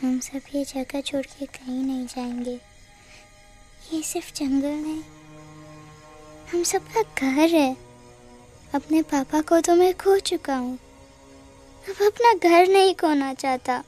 हम सब ये जगह छोड़ के कहीं नहीं जाएंगे। ये सिर्फ जंगल नहीं, हम सबका घर है। अपने पापा को तो मैं खो चुका हूँ, अब अपना घर नहीं खोना चाहता।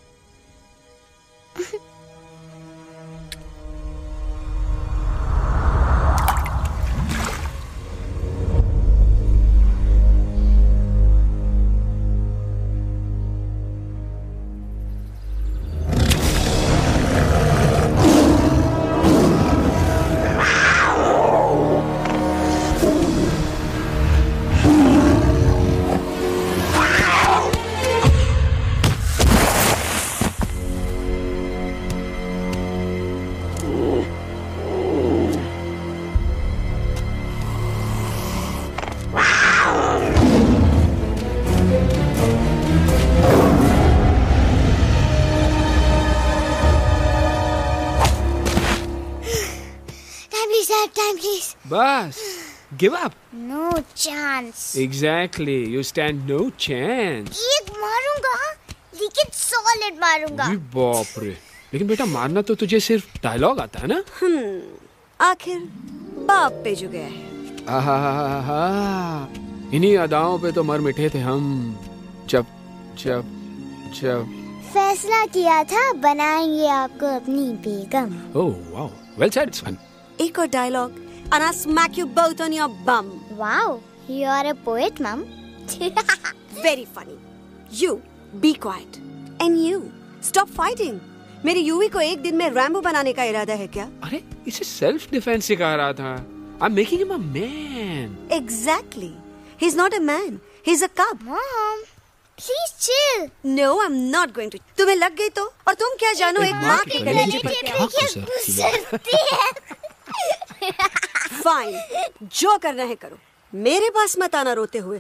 बस, give up. No chance. Exactly, you stand no chance. एक मारूंगा, लेकिन solid मारूंगा। अरे बाप रे, लेकिन बेटा मारना तो तुझे सिर्फ डायलॉग आता है ना? आखिर बाप पे जो गया है। आहा, इन्हीं अदाओं पे तो मर मिटे थे हम। जब फैसला किया था बनाएंगे आपको अपनी बेगम। Oh wow, well said, it's fun. एक और dialogue and I'll smack you both on your bum. Wow, you are a poet, Mom. Very funny. You be quiet and you stop fighting. मेरी यूवी को एक दिन में रैम्बो बनाने का इरादा है क्या? अरे इसे सेल्फ डिफेंस सिखा रहा था। I'm making him a man. Exactly. He's not a man. He's a cub. Mom, please chill. No, I'm not going to. तुम्हें लग गई तो? और तुम क्या जानो एक माँ के कलेजे कलेजे पर पर क्या गुजरती है। फाइन, जो करना है करो, मेरे पास मत आना रोते हुए।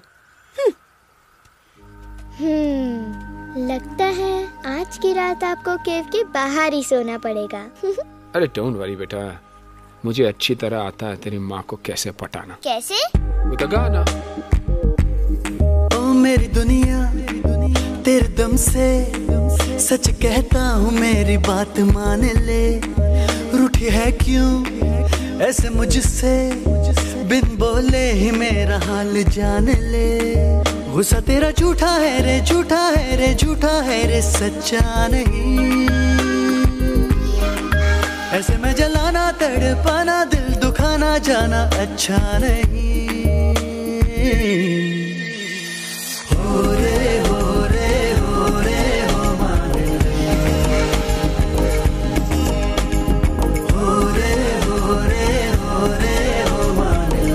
लगता है आज की रात आपको केव के बाहर ही सोना पड़ेगा। अरे डोंट वरी बेटा, मुझे अच्छी तरह आता है तेरी माँ को कैसे पटाना। कैसे? वो गाना। ओ मेरी दुनिया तेरे दम से सच कहता हूँ, मेरी बात मान ले। रूठी है क्यों ऐसे मुझसे, बिन बोले ही मेरा हाल जान ले। गुस्सा तेरा झूठा है रे, झूठा है रे, झूठा है रे, सच्चा नहीं। ऐसे में जलाना तड़पाना, दिल दुखाना जाना अच्छा नहीं। हो रे हो रे हो रे हो माने, हो रे हो रे हो रे हो माने।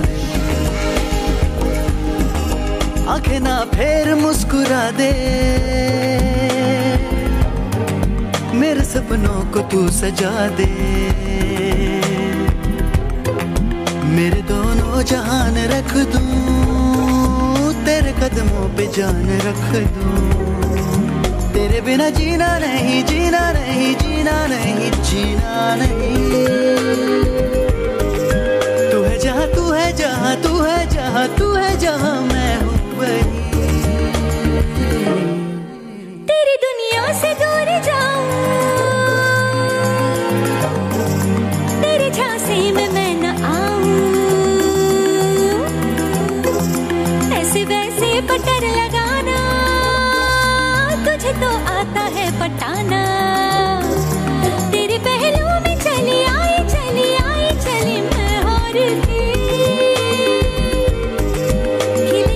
आंखें ना फेर मुस्कुरा दे, मेरे सपनों को तू सजा दे। मेरे दोनों जहान रख दूं, तेरे कदमों पे जान रख दूं। तेरे बिना जीना नहीं, जीना नहीं, जीना नहीं, जीना नहीं। तू है जहाँ, तू है जहाँ, तू है जहाँ, तू है जहाँ, मैं हूँ वही। तेरी दुनिया से दूर जाऊं, तेरे झांसे में मैं न आऊं। ऐसे वैसे पटर लगाना, तुझे तो आता है पटाना। तेरे पहलू में चली आई, चली आई, चली मैं हार के। खिले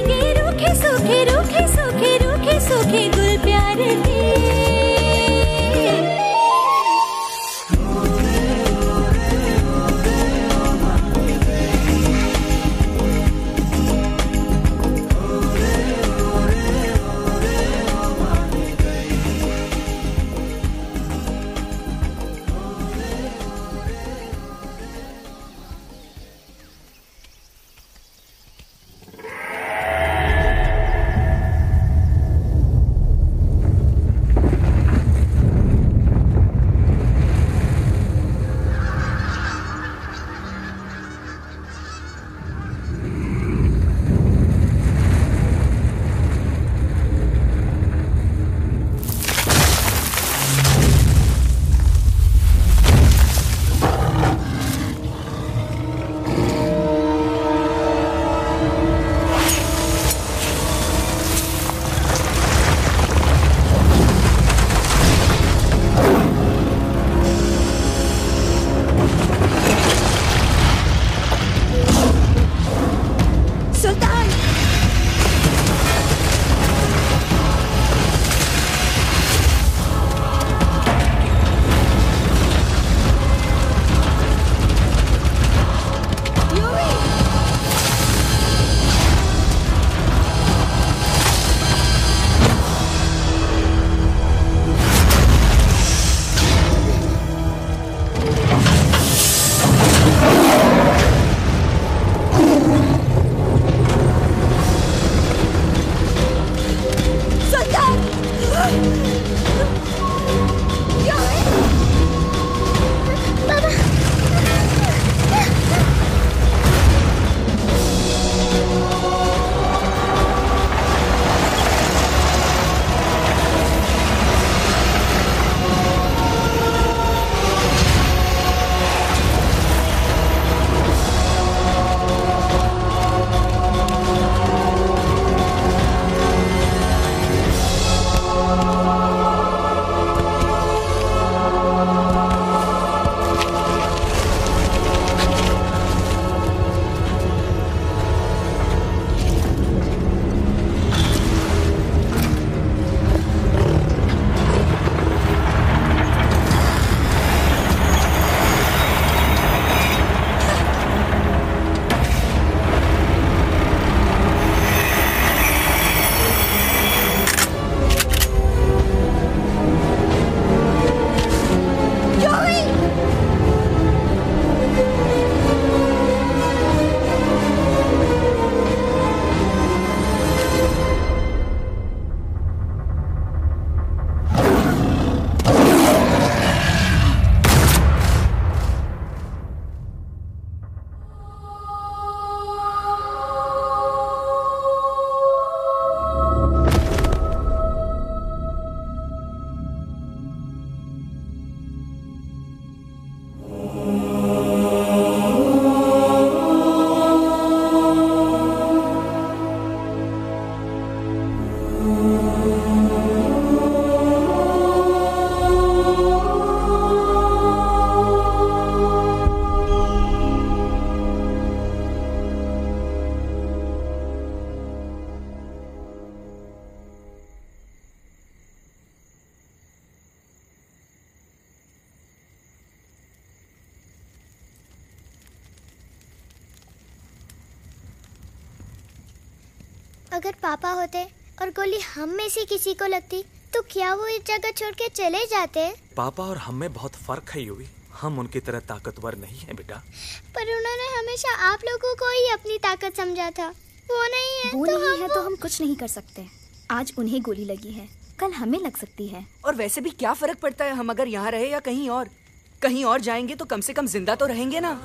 अगर पापा होते और गोली हम में से किसी को लगती तो क्या वो इस जगह छोड़ के चले जाते? पापा और हम में बहुत फर्क है यूवी। हम उनकी तरह ताकतवर नहीं है बेटा। पर उन्होंने हमेशा आप लोगों को ही अपनी ताकत समझा था। वो नहीं है वो तो नहीं है तो हम कुछ नहीं कर सकते। आज उन्हें गोली लगी है, कल हमें लग सकती है। और वैसे भी क्या फर्क पड़ता है हम अगर यहाँ रहे या कहीं और? कहीं और जाएंगे तो कम से कम जिंदा तो रहेंगे ना।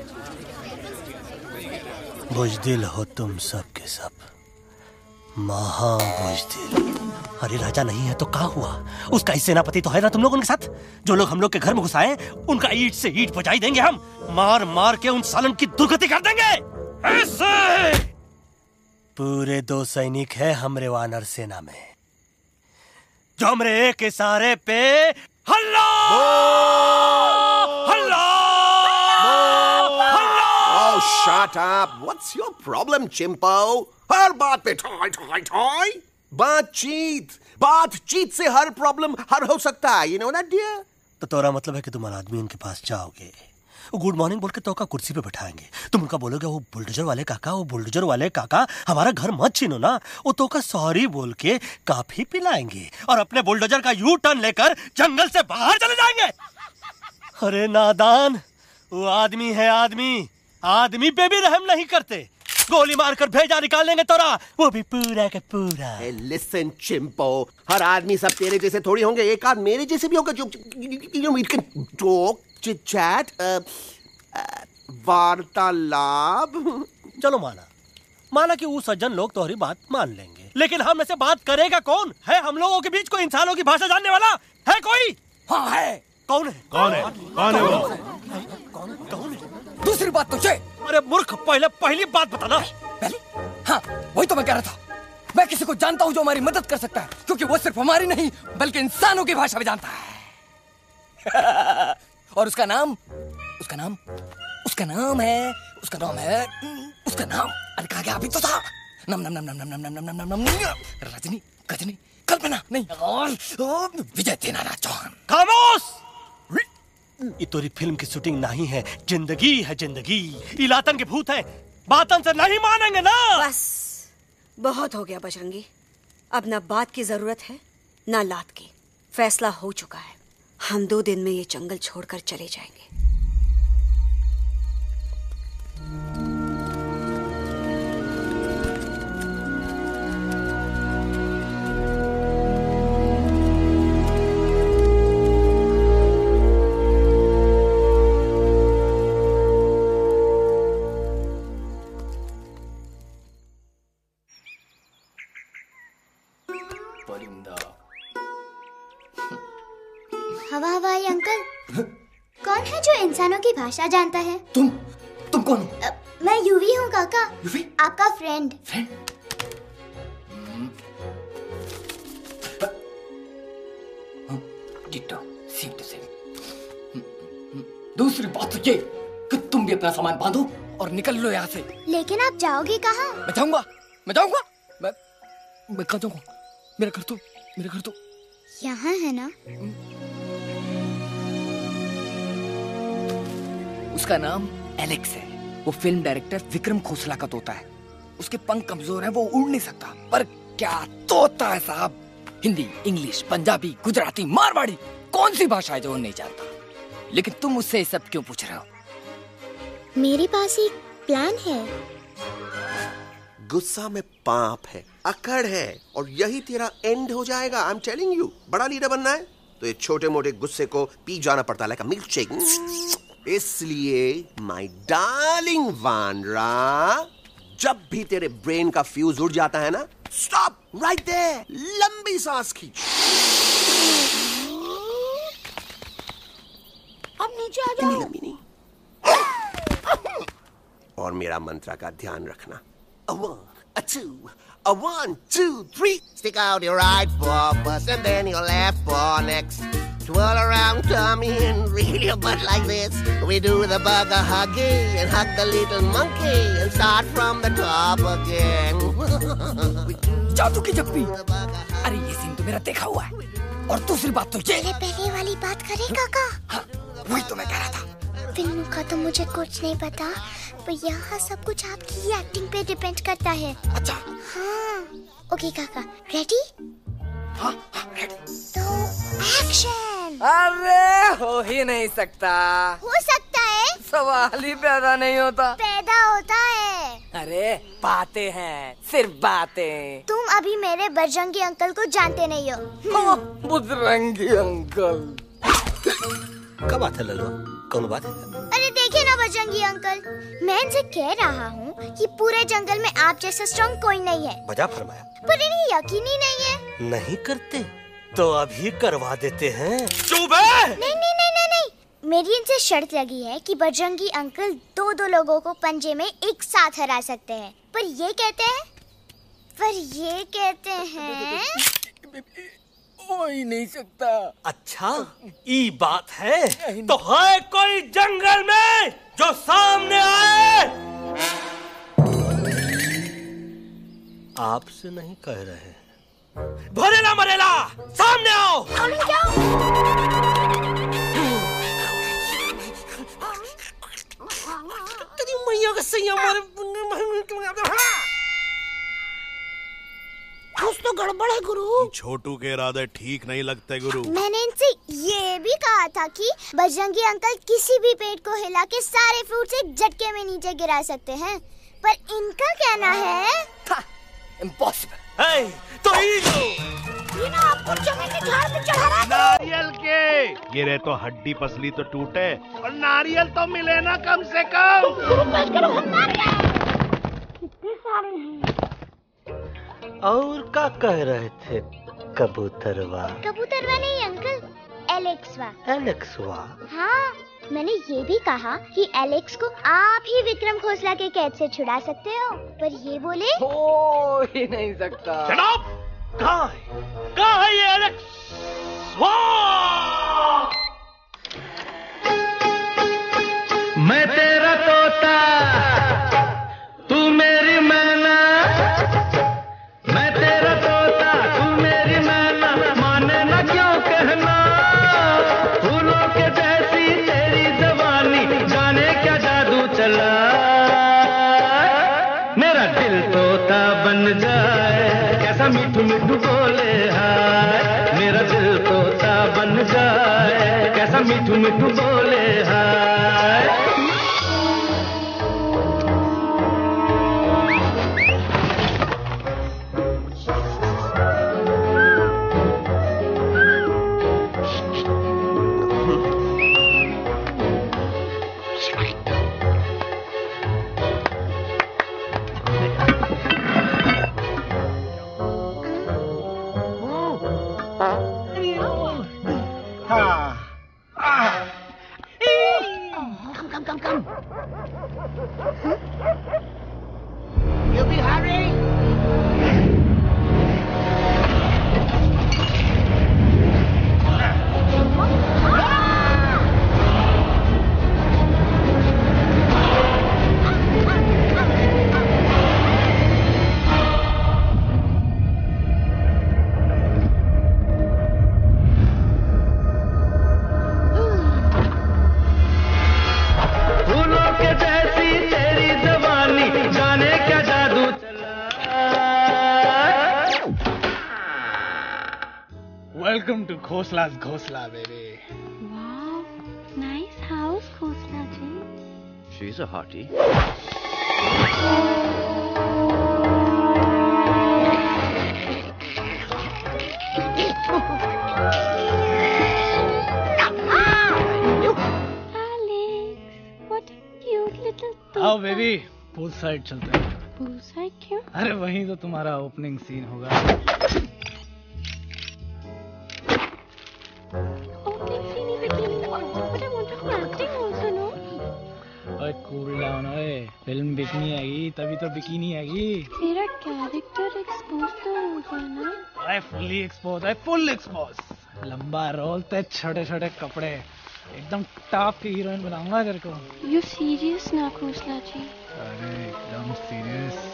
बुज़दिल हो तुम सब के सब, महा बुज़दिल। अरे राजा नहीं है तो क्या हुआ? उसका ही सेनापति तो है ना तुम लोगों के साथ। जो लोग हम लोग के घर में घुसाए उनका ईंट से ईंट बजाई देंगे हम। मार मार के उन सालन की दुर्गति कर देंगे ऐसे। पूरे 2 सैनिक है हमरे वानर सेना में जो हमरे एक इशारे पे हल्ला हल्ला हल्ला। Oh, shut up! What's your problem, चिंपो? हर बात पे ठॉय ठॉय ठॉय। बातचीत से हर प्रॉब्लम हल हो सकता है। You know that, dear? तो तोरा मतलब है कि तुम आदमी उनके पास जाओगे, गुड मॉर्निंग बोल के तो का कुर्सी पे बैठाएंगे। तुम उनका बोलोगे वो बुलडोजर वाले काका हमारा घर मत छीनो ना। वो तो का सॉरी बोल के काफी पिलाएंगे और अपने बुलडोजर का यू टर्न लेकर जंगल से बाहर चले जाएंगे। अरे नादान, वो आदमी है आदमी पे भी रहम नहीं करते। गोली मारकर भेजा निकाल लेंगे तोरा, वो भी पूरा का पूरा। Listen, चिंपो, हर आदमी सब तेरे जैसे थोड़ी होंगे। एक आध मेरे जैसे भी होगा जो we can talk, chit chat, वार्तालाप। चलो माना कि वो सज्जन लोग तुम्हारी बात मान लेंगे, लेकिन हम में से बात करेगा कौन? है हम लोगों के बीच कोई इंसानों की भाषा जानने वाला है कोई? हाँ है। कौन है वो? दूसरी बात तो ये। अरे मूर्ख, पहली बात बताना। पहली? हाँ, वही तो मैं कह रहा था। मैं किसी को जानता हूँ जो हमारी मदद कर सकता है, क्योंकि वो सिर्फ हमारी नहीं बल्कि इंसानों की भाषा भी जानता है। और उसका नाम है अरे कहा गया अभी तो था। नम रजनी गजनी कल्पना नहीं और विजय देनाराज चौहान। खामोश! ये तोरी फिल्म की शूटिंग नहीं है, जिंदगी है जिंदगी। इलातन के भूत है, बातन से नहीं मानेंगे ना। बस बहुत हो गया बजरंगी। अब ना बात की जरूरत है ना लात की। फैसला हो चुका है। हम 2 दिन में ये जंगल छोड़कर चले जाएंगे। हवाई अंकल, कौन है जो इंसानों की भाषा जानता है? तुम कौन हो? मैं यूवी हूँ काका। यूवी? आपका फ्रेंड। दूसरी बात तो ये कि तुम भी अपना सामान बांधो और निकल लो यहाँ से। लेकिन आप जाओगे कहाँ? मैं जाऊंगा मैं कहाँ जाऊंगा? मेरा घर तो यहाँ है ना। उसका नाम एलेक्स है। वो फिल्म डायरेक्टर विक्रम खोसला का तोता है। उसके पंख कमजोर हैं, वो उड़ नहीं सकता। पर क्या तोता है साहब। हिंदी, इंग्लिश, पंजाबी, गुजराती, मारवाड़ी, कौन सी भाषा है जो वो नहीं जानता। लेकिन तुम उससे ये सब क्यों पूछ रहे हो? मेरे पास एक प्लान है। गुस्सा में पाप है, अकड़ है, और यही तेरा एंड हो जाएगा। I am telling you. बड़ा लीडर बनना है तो ये छोटे मोटे गुस्से को पी जाना पड़ता है, लाइक अ मिल्क शेक। इसलिए माय डार्लिंग वानरा, जब भी तेरे ब्रेन का फ्यूज उड़ जाता है ना, स्टॉप राइट देयर, लंबी सांस खींच। अब नीचे आ जाओ। लंबी नहीं। और मेरा मंत्र का ध्यान रखना। A 1, a 2, a 1, 2, 3. Stick out your right paw first and then your left paw next. Twirl around tummy and reel your butt like this. We do the bugger huggy and hug the little monkey and start from the top again. जादू की जप्पी। अरे ये scene तो मेरा देखा हुआ है। और दूसरी बात तो ये। पहले वाली बात करें काका। हाँ, वही तो मैं कह रहा था। फिल्मों का तो मुझे कुछ नहीं पता, पर यहाँ सब कुछ आपकी एक्टिंग पे डिपेंड करता है। अच्छा। हाँ। ओके काका, रेडी? हाँ रेडी। तो एक्शन। अरे हो ही नहीं सकता। हो सकता है। सवाल ही पैदा नहीं होता। पैदा होता है। अरे बातें हैं, सिर्फ बातें। तुम अभी मेरे बजरंगी अंकल को जानते नहीं हो। बजरंगी अंकल। क्या बात है लल्लू, कौन बात है? अरे देखिए ना बजरंगी अंकल, मैं इनसे कह रहा हूँ कि पूरे जंगल में आप जैसा स्ट्रॉन्ग कोई नहीं है। बजा फरमाया। पर इन्हें यकीन ही नहीं है। नहीं करते तो अभी करवा देते हैं। चुप है। नहीं नहीं नहीं नहीं नहीं, मेरी इनसे शर्त लगी है कि बजरंगी अंकल दो लोगों को पंजे में एक साथ हरा सकते हैं। पर ये कहते हैं हो ही नहीं सकता। अच्छा ये बात है तो है कोई जंगल में जो सामने आए? आपसे नहीं कह रहे, भरेला मरेला सामने आओ। तेरी मैया का सही हमारे कुछ तो गड़बड़ है गुरु। छोटू के इरादे ठीक नहीं लगते गुरु। मैंने इनसे ये भी कहा था कि बजरंगी अंकल किसी भी पेड़ को हिला के सारे फ्रूट्स एक झटके में नीचे गिरा सकते हैं, पर इनका कहना है इम्पॉसिबल। तो ये ना आपको जमीन के झाड़ पे चढ़ा रहा है। नारियल के गिरे तो हड्डी पसली तो टूटे, और नारियल तो मिले ना कम से कम। कितने सारे हैं? और क्या कह रहे थे कबूतरवा? कबूतरवा नहीं अंकल, एलेक्सवा। एलेक्सवा? हाँ, मैंने ये भी कहा कि एलेक्स को आप ही विक्रम खोसला के कैद से छुड़ा सकते हो, पर ये बोले हो ही नहीं सकता। कहाँ है ये एलेक्स? मैं तेरा तोता तू मेरी मैना, मैं तेरा तोता तू मेरी मैना, माने ना क्यों कहना। फूलों के जैसी तेरी जवानी, जाने क्या जादू चला। मेरा दिल तोता बन जाए, कैसा मीठू मीठू बोले हाय। मेरा दिल तोता बन जाए, कैसा मीठू मीठू बोले hi. Welcome to Khosla's Ghosla, baby. Wow, nice house, Khosla ji. She's a hottie. Alex, what a cute little thing. आओ बेबी, पूल साइड चलते हैं। पूल साइड क्यों? अरे वहीं तो तुम्हारा ओपनिंग सीन होगा। कूल डाउन ओए, फिल्म बिकनी आएगी तभी तो बिकिनी आएगी। तेरा कैरेक्टर एक्सपोज तो होगा ना? I fully expose, I full expose. लंबा रोल ते छोटे छोटे कपड़े, एकदम टॉप की हीरोइन बनाऊंगा तेरे को। यू सीरियस ना खोसला जी? अरे एकदम सीरियस।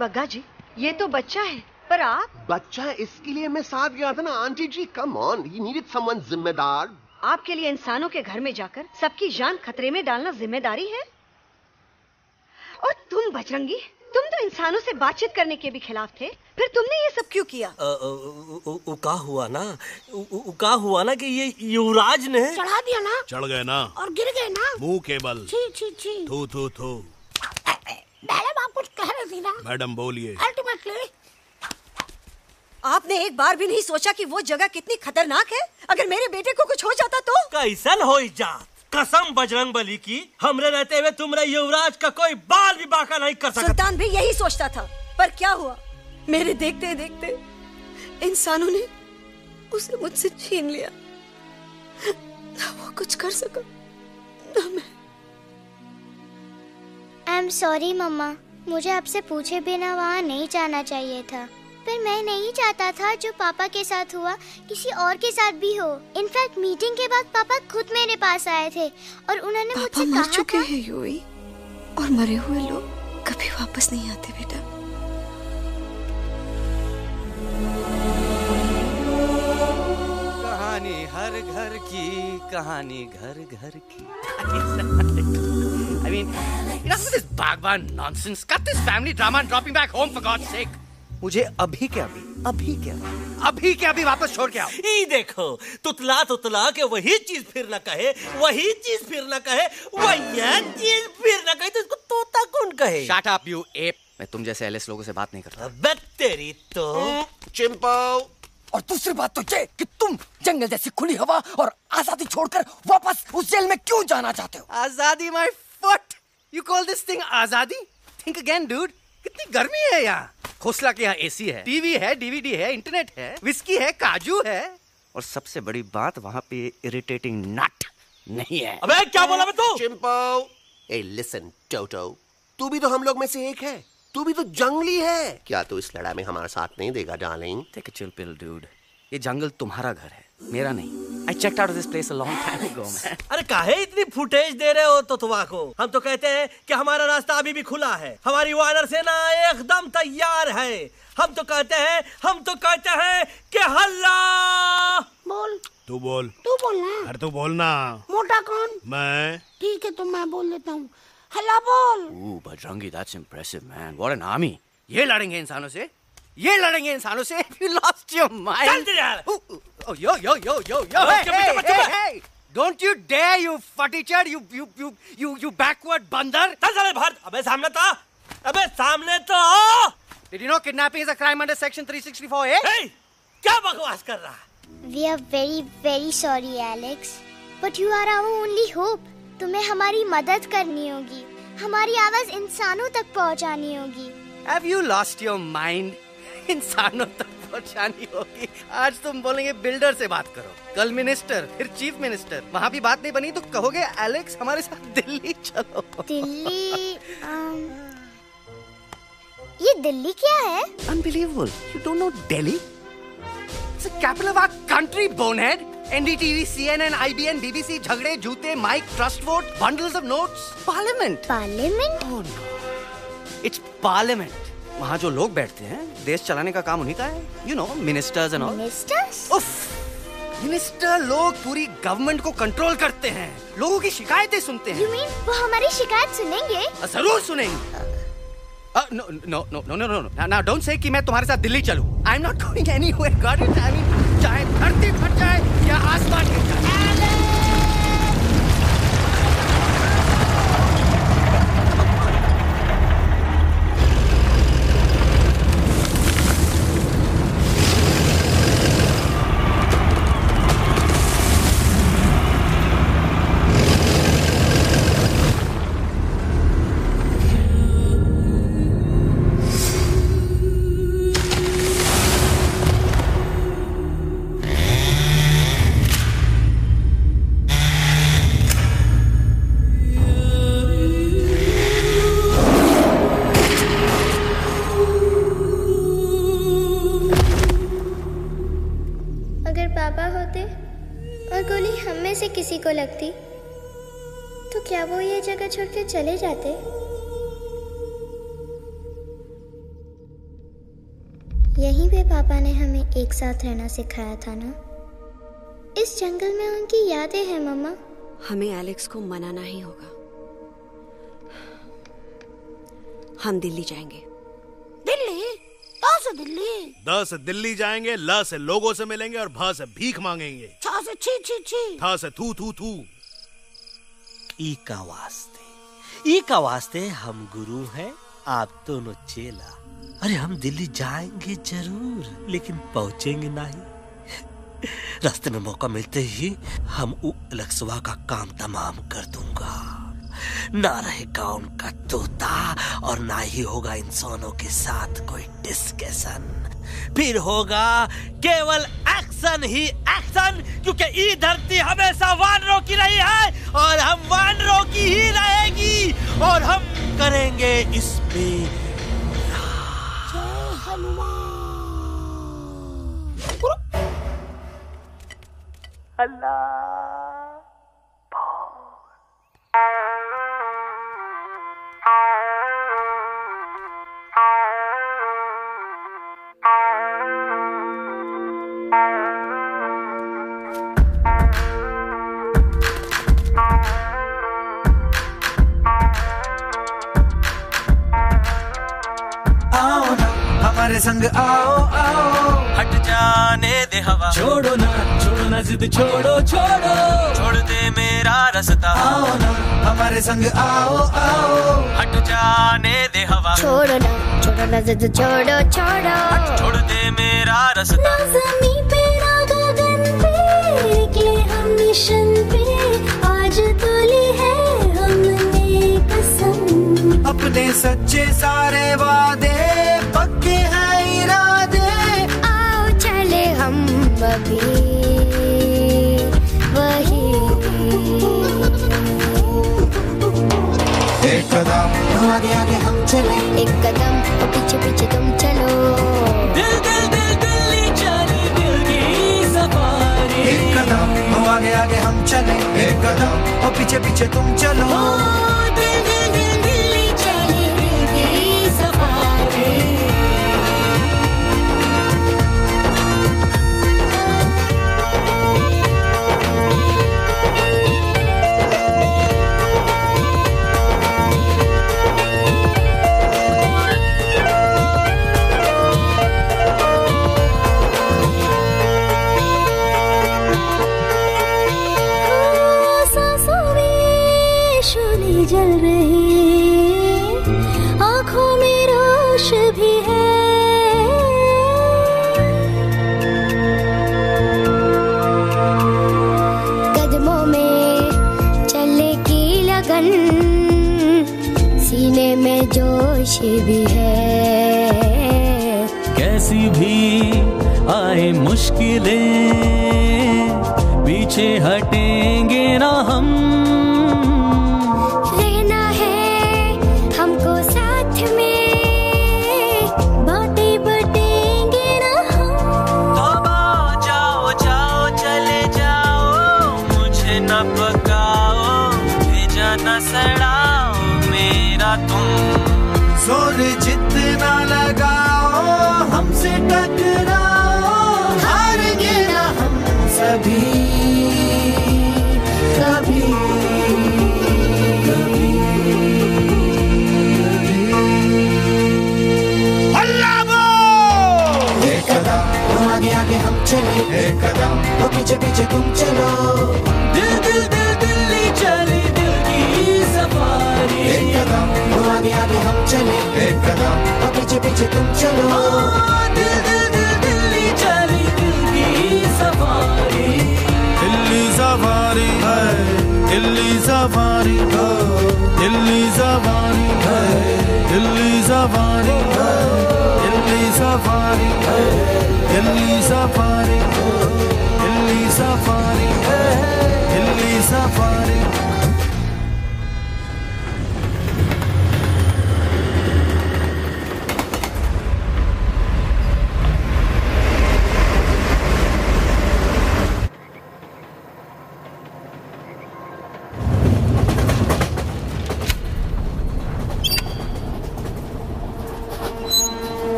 बग्गा जी, ये तो बच्चा है, पर आप? बच्चा है इसके लिए मैं साथ गया था ना aunty ji. Come on, he needed someone जिम्मेदार। आपके लिए इंसानों के घर में जाकर सबकी जान खतरे में डालना जिम्मेदारी है? और तुम बजरंगी, तुम तो इंसानों से बातचीत करने के भी खिलाफ थे, फिर तुमने ये सब क्यों किया? का हुआ ना कि ये युवराज ने चढ़ा दिया ना, चढ़ गए ना और गिर गए ना, मुंह के बल। छी छी छी। थू थू थू। मैडम आप कुछ कह रही थी ना? मैडम बोलिए। अल्टीमेटली आपने एक बार भी नहीं सोचा कि वो जगह कितनी खतरनाक है? अगर मेरे बेटे को कुछ हो जाता तो? कैसन हो जा? कसम बजरंग बली की, हमरे रहते हुए तुमरे युवराज का कोई बाल भी बाका नहीं कर सकता। सुल्तान भी यही सोचता था, पर क्या हुआ? मेरे देखते देखते इंसानों ने उसे मुझसे छीन लिया। ना वो कुछ कर सका, ना मैं। आई एम सॉरी मम्मा, मुझे आपसे पूछे बिना वहाँ नहीं जाना चाहिए था। पर मैं नहीं चाहता था जो पापा के साथ हुआ किसी और के साथ भी हो। इनफैक्ट मीटिंग के बाद पापा खुद मेरे पास आए थे और उन्होंने मुझसे कहा मर चुके हैं यूवी, और मरे हुए लोग कभी वापस नहीं आते बेटा। कहानी हर घर की, कहानी घर घर की। I mean, enough with this Bhagwan nonsense. Cut this family drama and drop me back home for God's sake. मुझे अभी के अभी वापस छोड़ के आओ। ई देखो, तुतला के वही चीज फिर न कहे, वही चीज फिर न कहे, वही चीज फिर न कहे, तो इसको तोता कौन कहे? Shut up, you ape. मैं तुम जैसे एलिस लोगों से बात नहीं करता। अबे तेरी तो चिंपो। और दूसरी बात तो ये कि तुम जंगल जैसी खुली हवा और आजादी छोड़कर वापस उस जेल में क्यों जाना चाहते हो? आजादी my foot. You call this thing आजादी? Think again, dude. कितनी गर्मी है यहाँ। खोसला के यहाँ एसी है, टीवी है, डीवीडी है, इंटरनेट है, विस्की है, काजू है, और सबसे बड़ी बात वहाँ पे इरिटेटिंग नट नहीं है। अबे क्या बोला मैं तू? चिंपो। ए लिसन टोटो, तू भी तो हम लोग में से एक है। तू भी तो जंगली है। क्या तू इस लड़ाई में हमारा साथ नहीं देगा darling? Take a chill pill, dude. ये जंगल तुम्हारा घर है, मेरा नहीं। I checked out of this place a long time ago, man. अरे काहे इतनी फुटेज दे रहे हो तो तुम्हारा? हम तो कहते हैं कि हमारा रास्ता अभी भी खुला है, हमारी वानर सेना एकदम तैयार है। हम तो कहते हैं कि हल्ला। बोल। तू बोल। तू बोलना। अरे तू बोलना। मोटा कौन? मैं। ठीक है तो मैं बोल देता हूँ। हल्ला बोल। Ooh, Bajrangi, that's impressive, man. What an army. ये लड़ेंगे इंसानों से? ये लड़ेंगे इंसानों से? You lost your mind. चल यार। Oh, yo. Hey. Don't you dare, you fatichard, you backward बंदर. चल चल बाहर। अबे सामने तो। Did you know kidnapping is a crime under section 364A? Hey, क्या बकवास कर रहा है? We are very very sorry, Alex. But you are our only hope. तुम्हें हमारी मदद करनी होगी, हमारी आवाज इंसानों तक पहुंचानी होगी। Have you lost your mind? इंसानों तक पहुंचानी होगी। आज तुम बोलेंगे बिल्डर से बात करो, कल मिनिस्टर, फिर चीफ मिनिस्टर। वहाँ भी बात नहीं बनी तो कहोगे एलेक्स हमारे साथ दिल्ली चलो। दिल्ली? ये दिल्ली क्या है? Unbelievable. You don't know Delhi? It's the capital of our country, bonehead. NDTV, CNN, IBN, BBC, झगड़े, जूते, mic, trust vote, bundles of notes, parliament. Parliament? Oh no. It's parliament. वहाँ जो लोग बैठते हैं, देश चलाने का काम उन्हीं का है। You know, ministers and all. Ministers? उफ, मिनिस्टर लोग पूरी गवर्नमेंट को कंट्रोल करते हैं, लोगों की शिकायतें सुनते हैं। You mean वो हमारी शिकायत सुनेंगे? जरूर सुनेंगे। No. Now don't say कि मैं तुम्हारे साथ दिल्ली चलूं. I'm not going anywhere. Got it? I mean, चाहे धरती फट जाए या आसमान गिर जाए। किसी को लगती तो क्या वो ये जगह छोड़ के चले जाते? यहीं पे पापा ने हमें एक साथ रहना सिखाया था ना। इस जंगल में उनकी यादें हैं मम्मा। हमें एलेक्स को मनाना ही होगा। हम दिल्ली जाएंगे। दिल्ली? कहाँ से दिल्ली? द से दिल्ली जाएंगे, ल से लोगों से मिलेंगे और भ से भीख मांगेंगे, छ से छी छी छी, थ से थू थू थू। ई का वास्ते हम गुरु हैं, आप दोनों चेला। अरे हम दिल्ली जाएंगे जरूर, लेकिन पहुंचेंगे नहीं। रास्ते में मौका मिलते ही हम अलक्सवा का काम तमाम कर दूंगा। ना रहेगा उनका तोता और ना ही होगा इंसानों के साथ कोई डिस्कशन। फिर होगा केवल एक्शन ही एक्शन, क्योंकि ये धरती हमेशा वानरों की रही है और हम वानरों की ही रहेगी, और हम करेंगे इस पे हमारे संग आओ आओ, हट जाने दे हवा, छोड़ो ना जिद, छोड़ो छोड़ दे मेरा रास्ता। आओ ना हमारे संग आओ आओ, हट जाने दे हवा, छोड़ो ना जिद, छोड़ दे मेरा रास्ता। ना ज़मीं पे ना गगन पे, निकले हम मिशन पे, आज तो ली है हमने कसम। अपने सच्चे सारे वादे पक्के हैं इरादे, आओ चले हम अभी वही। एक कदम आगे आगे हम चले, एक कदम पीछे पीछे तुम चलो। दिल दिल दिल दिल्ली चले, दिल की सफारी। एक कदम आगे आगे हम चले, एक कदम और पीछे पीछे तुम चलो। दिल दिल दिल दिल्ली चले, दिल की सफारी। जल रही आँखों में रोश भी है, कदमों में चले की लगन, सीने में जोश भी है। कैसी भी आए मुश्किलें, पीछे हटेंगे ना हम। जोर जितना लगाओ हमसे टकराओ, हारेंगे ना हम सभी कभी कभी। अल्लाह वो एक कदम आगे आगे हम चले, एक कदम तो पीछे पीछे तुम चलो। दिल दिल दिल दिल्ली चली, दिल की सफारी। एक कदम आगे आगे हम चले, एक कदम और पीछे पीछे तुम चलो। दिल दिल दिल दिल्ली चली, दिल की सफारी। दिल्ली सफारी है, दिल्ली सफारी है, दिल्ली सफारी है, दिल्ली सफारी है, दिल्ली सफारी है, दिल्ली सफारी है, दिल्ली सफारी है, दिल्ली सफारी।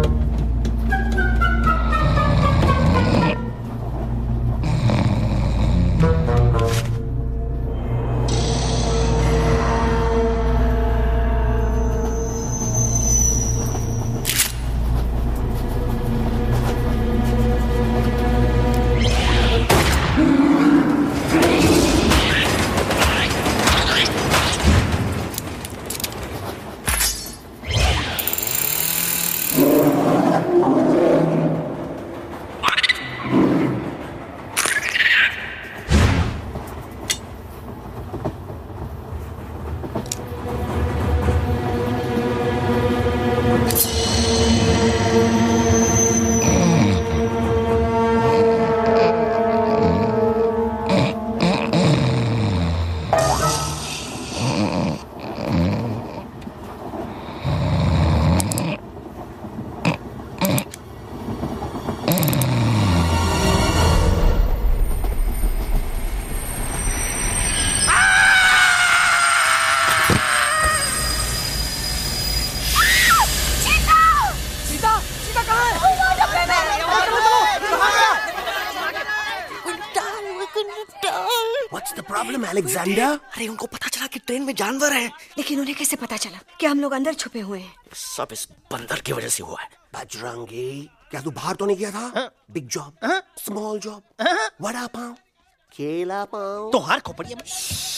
अलेक्जेंडर? अरे उनको पता चला कि ट्रेन में जानवर है। लेकिन उन्हें कैसे पता चला कि हम लोग अंदर छुपे हुए हैं? सब इस बंदर की वजह से हुआ है। बजरंगी, क्या तू बाहर तो नहीं गया था? Big job, small job, vada pav, केला पाव। तोहार खोपड़िया में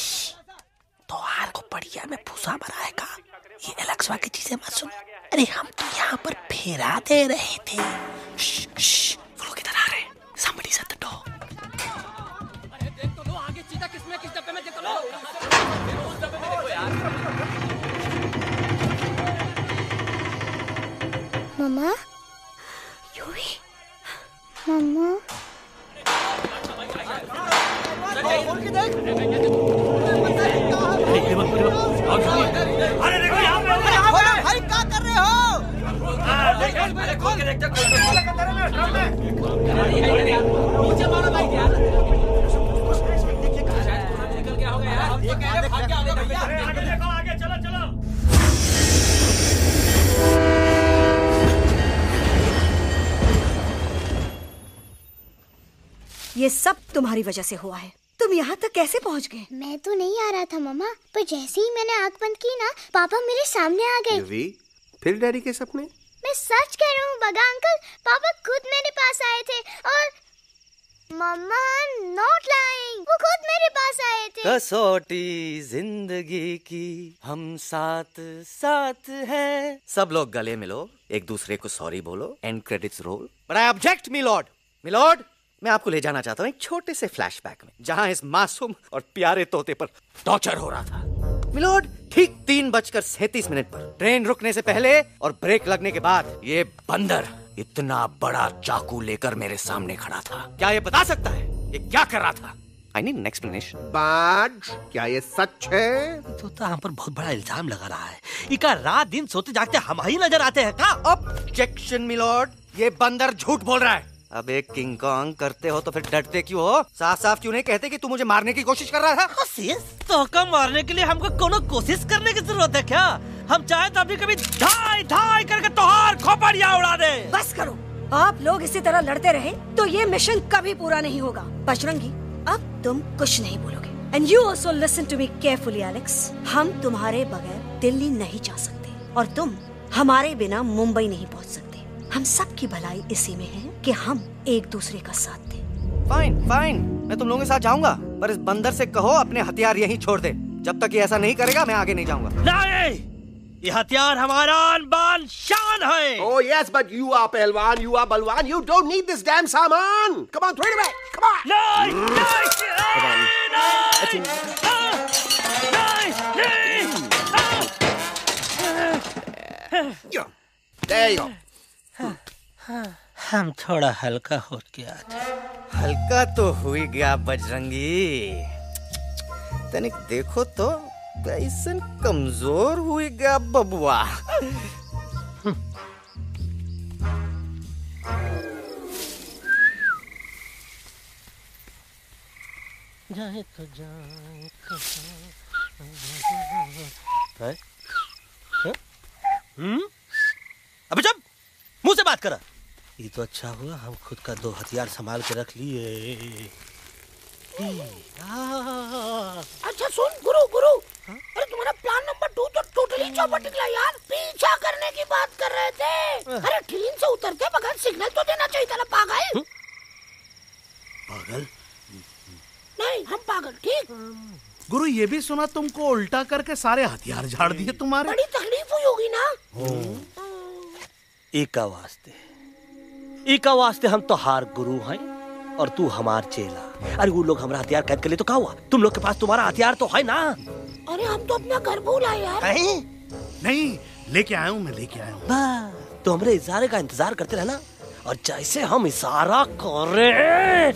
भूसा भराएगा। ये एलेक्सा की चीजें मत सुन। अरे हम तो यहाँ पर फेरा दे रहे थे। वो लोग इधर आ रहे हैं। Somebody at the door. अरे देख तो लो आगे चीता किसमें किस डब्बे में देख तो लो। उस डब्बे में देखो यार। Mamma, Yuvi, mamma. अरे देखो यहाँ पे भाई क्या कर रहे हो? अरे खोल के देखते नीचे मारो भाई यार। निकल गया होगा यार। ये कह रहे भाग के आगे भैया। आगे देखो आगे चलो चलो। ये सब तुम्हारी वजह से हुआ है। तुम यहाँ तक कैसे पहुँच गए? मैं तो नहीं आ रहा था मम्मा, पर जैसे ही मैंने आँख बंद की ना, पापा मेरे सामने आ गए। यूवी, फिर डैडी के सपने? मैं सच कह रहा हूँ बगा अंकल, पापा खुद मेरे पास आए थे और मम्मा नॉट लाइंग, वो खुद मेरे पास आए थे। कसौटी जिंदगी की हम साथ साथ हैं। सब लोग गले मिलो, एक दूसरे को सॉरी बोलो, end credits roll. But I object milord. Milord, मैं आपको ले जाना चाहता हूँ एक छोटे से फ्लैशबैक में, जहाँ इस मासूम और प्यारे तोते पर टॉर्चर हो रहा था। मिलॉर्ड, ठीक 3:37 पर ट्रेन रुकने से पहले और ब्रेक लगने के बाद ये बंदर इतना बड़ा चाकू लेकर मेरे सामने खड़ा था। क्या ये बता सकता है ये क्या कर रहा था? I need an explanation. बाज, क्या ये सच है? तोता हम पर बहुत बड़ा इल्जाम लगा रहा है। इका रात दिन सोते जागते हम ही नजर आते हैं का? ऑब्जेक्शन मिलॉर्ड, ये बंदर झूठ बोल रहा है। अब एक किंग कॉन्ग करते हो तो फिर डरते क्यों हो? साफ साफ क्यों नहीं कहते कि तू मुझे मारने की कोशिश कर रहा था? कोशिश? तो मारने के लिए हमको कोनो कोशिश करने की जरूरत है क्या? हम चाहे तो अभी कभी धाई धाई करके तोहार खोपड़िया उड़ा दे। बस करो, आप लोग इसी तरह लड़ते रहे तो ये मिशन कभी पूरा नहीं होगा। बजरंगी, अब तुम कुछ नहीं बोलोगे। And you also listen to me carefully, Alex. हम तुम्हारे बगैर दिल्ली नहीं जा सकते और तुम हमारे बिना मुंबई नहीं पहुंच सकते। हम सब की भलाई इसी में है कि हम एक दूसरे का साथ दें। फाइन फाइन, मैं तुम लोगों के साथ जाऊंगा, पर इस बंदर से कहो अपने हथियार यहीं छोड़ दे। जब तक ये ऐसा नहीं करेगा मैं आगे नहीं जाऊंगा। नहीं, ये हथियार हमारा आन-बान शान है। Oh yes, but you are पहलवान, you are बलवान, you don't need this damn सामान. Come on, throw it away. Come on. There you go. हम थोड़ा हल्का हो गया था। हल्का तो हुई गया बजरंगी, तनिक देखो तो कैसन कमजोर हुई गया बबुआ। जाए तो जाए अबे जब मुंह से बात कर। ये तो अच्छा हुआ हम खुद का 2 हथियार संभाल के रख लिए। अच्छा सुन गुरु गुरु, अरे तुम्हारा प्लान नंबर 2 तो टोटली चौपट निकला यार। पीछा करने की बात कर रहे थे। अरे ट्रेन से उतरते बगैर सिग्नल तो देना चाहिए था ना पागल। पागल? नहीं हम पागल, ठीक। गुरु ये भी सुना तुमको उल्टा करके सारे हथियार झाड़ दिए तुम्हारे। बड़ी तकलीफ हुई होगी ना। एका वास्ते हम तो हार गुरु हैं और तू हमार चेला। अरे वो लोग हमारा हथियार कैद कर ले तो क्या हुआ? तुम लोग के पास तुम्हारा हथियार तो है ना। अरे हम तो अपना घर भूल आए यार। नहीं लेके आया हूँ, मैं लेके आया हूँ। तो हमारे इशारे का इंतजार करते रहना और जैसे हम इशारा करें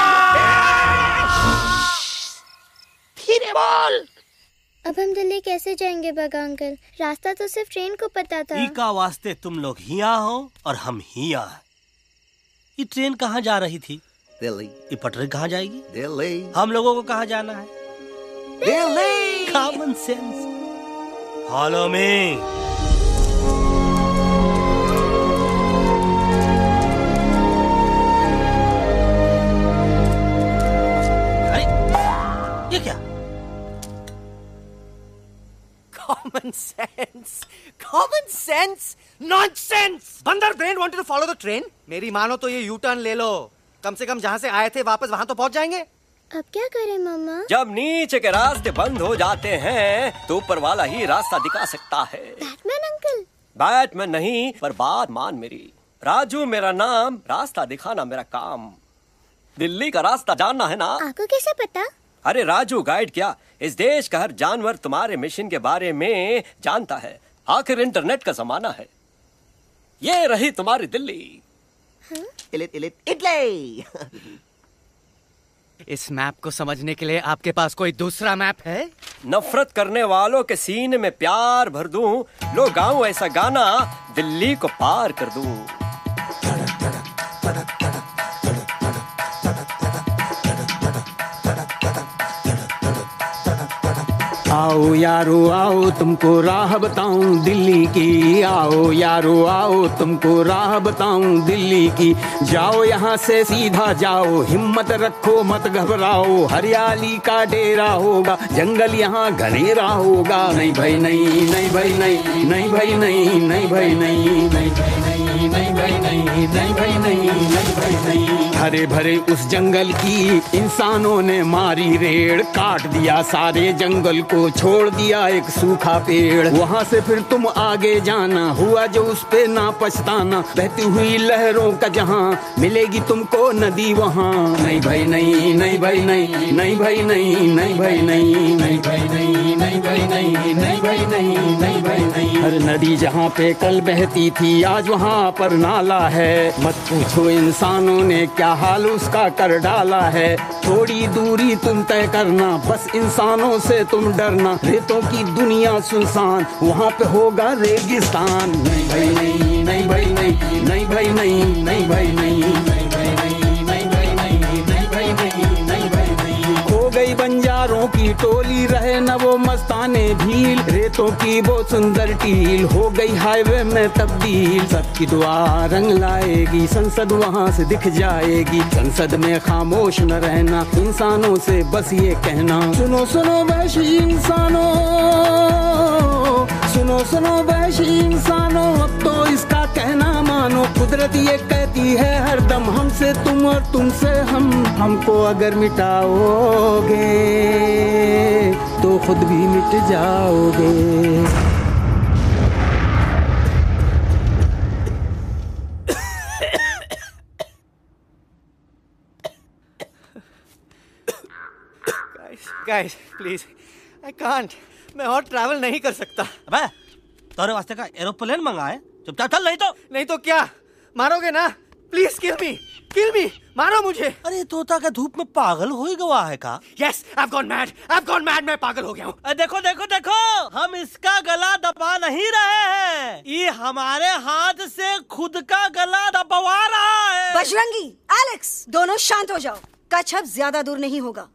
धीरे बोल। अब हम दिल्ली कैसे जाएंगे बगा अंकल? रास्ता तो सिर्फ ट्रेन को पता था। एका वास्ते तुम लोग हिया हो और हम हिया। ये ट्रेन कहाँ जा रही थी? दिल्ली। ये पटरी कहाँ जाएगी? दिल्ली। हम लोगों को कहाँ जाना है? Delhi. Common sense. Follow me. अरे ये क्या? Common sense, common sense, nonsense. बंदर brain wanted to follow the train. मेरी मानो तो ये U-turn ले लो। कम से कम जहाँ से आए थे वापस वहाँ तो पहुँच जाएंगे। अब क्या करें मामा? जब नीचे के रास्ते बंद हो जाते हैं तो ऊपर वाला ही रास्ता दिखा सकता है। Batman uncle? बैटमैन नहीं, पर बात मान मेरी। राजू मेरा नाम, रास्ता दिखाना मेरा काम। दिल्ली का रास्ता जानना है ना? आपको कैसे पता? अरे राजू गाइड क्या, इस देश का हर जानवर तुम्हारे मिशन के बारे में जानता है। आखिर इंटरनेट का जमाना है। ये रही तुम्हारी दिल्ली। इटली। इस मैप को समझने के लिए आपके पास कोई दूसरा मैप है? नफरत करने वालों के सीने में प्यार भर दूं, लो गाऊं ऐसा गाना, दिल्ली को पार कर दूं। आओ यारो आओ तुमको राह बताऊं दिल्ली की। आओ यारो आओ तुमको राह बताऊं दिल्ली की। जाओ यहाँ से सीधा जाओ, हिम्मत रखो मत घबराओ। हरियाली का डेरा होगा, जंगल यहाँ घनेरा होगा। नहीं भाई नहीं, नहीं भाई नहीं, नहीं भाई नहीं, नहीं भाई नहीं, नहीं भाई नहीं, नहीं भाई नहीं, नहीं भाई नहीं, नहीं भाई नहीं। हरे भरे उस जंगल की इंसानों ने मारी रेड़, काट दिया सारे जंगल को, छोड़ दिया एक सूखा पेड़। वहाँ से फिर तुम आगे जाना, हुआ जो उस पे ना पछताना। बहती हुई लहरों का जहाँ, मिलेगी तुमको नदी वहाँ। नहीं भाई नहीं, नहीं भाई नहीं, नहीं भाई नहीं, नहीं भाई नहीं, नहीं भाई नहीं, नहीं भाई नहीं, नहीं भाई नहीं, नहीं भाई नहीं। हर नदी जहाँ पे कल बहती थी आज वहाँ पर नाला है। मत पूछो इंसानों ने क्या हाल उसका कर डाला है। थोड़ी दूरी तुम तय करना, बस इंसानों से तुम डरना। रेतों की दुनिया सुनसान, वहाँ पे होगा रेगिस्तान। नहीं भाई नहीं, नहीं भाई नहीं, नहीं भाई नहीं, नहीं भाई नहीं, नहीं भाई नहीं, नहीं भाई नहीं, नहीं भाई नहीं, नहीं भाई नहीं। खो गई बंजारों की टोली, रहे न वो मस्ताने भील। रेतों की वो सुंदर टील हो गई हाईवे में तब्दील। सबकी दुआ रंग लाएगी, संसद वहाँ से दिख जाएगी। संसद में खामोश न रहना, इंसानों से बस ये कहना। सुनो सुनो वैशी इंसानों, सुनो सुनो वैशी इंसानों, अब तो इसका कहना मानो। कुदरत ये कहती है हरदम, हमसे तुम और तुमसे हम। हमको अगर मिटाओगे तो खुद भी मिट जाओगे। Guys, please, I can't. मैं और ट्रैवल नहीं कर सकता। अबे, तोरे वास्ते का एरोप्लेन मंगाए, चुपचाप चल। नहीं तो क्या मारोगे ना? प्लीज किल मी, किल मी, मारो मुझे। अरे तोता का धूप में पागल हो ही गवा है का? Yes, I've gone mad, I've gone mad, मैं पागल हो गया हूँ। देखो देखो देखो, हम इसका गला दबा नहीं रहे हैं, ये हमारे हाथ से खुद का गला दबवा रहा है। बजरंगी, एलेक्स, दोनों शांत हो जाओ। कच्छ अब ज्यादा दूर नहीं होगा।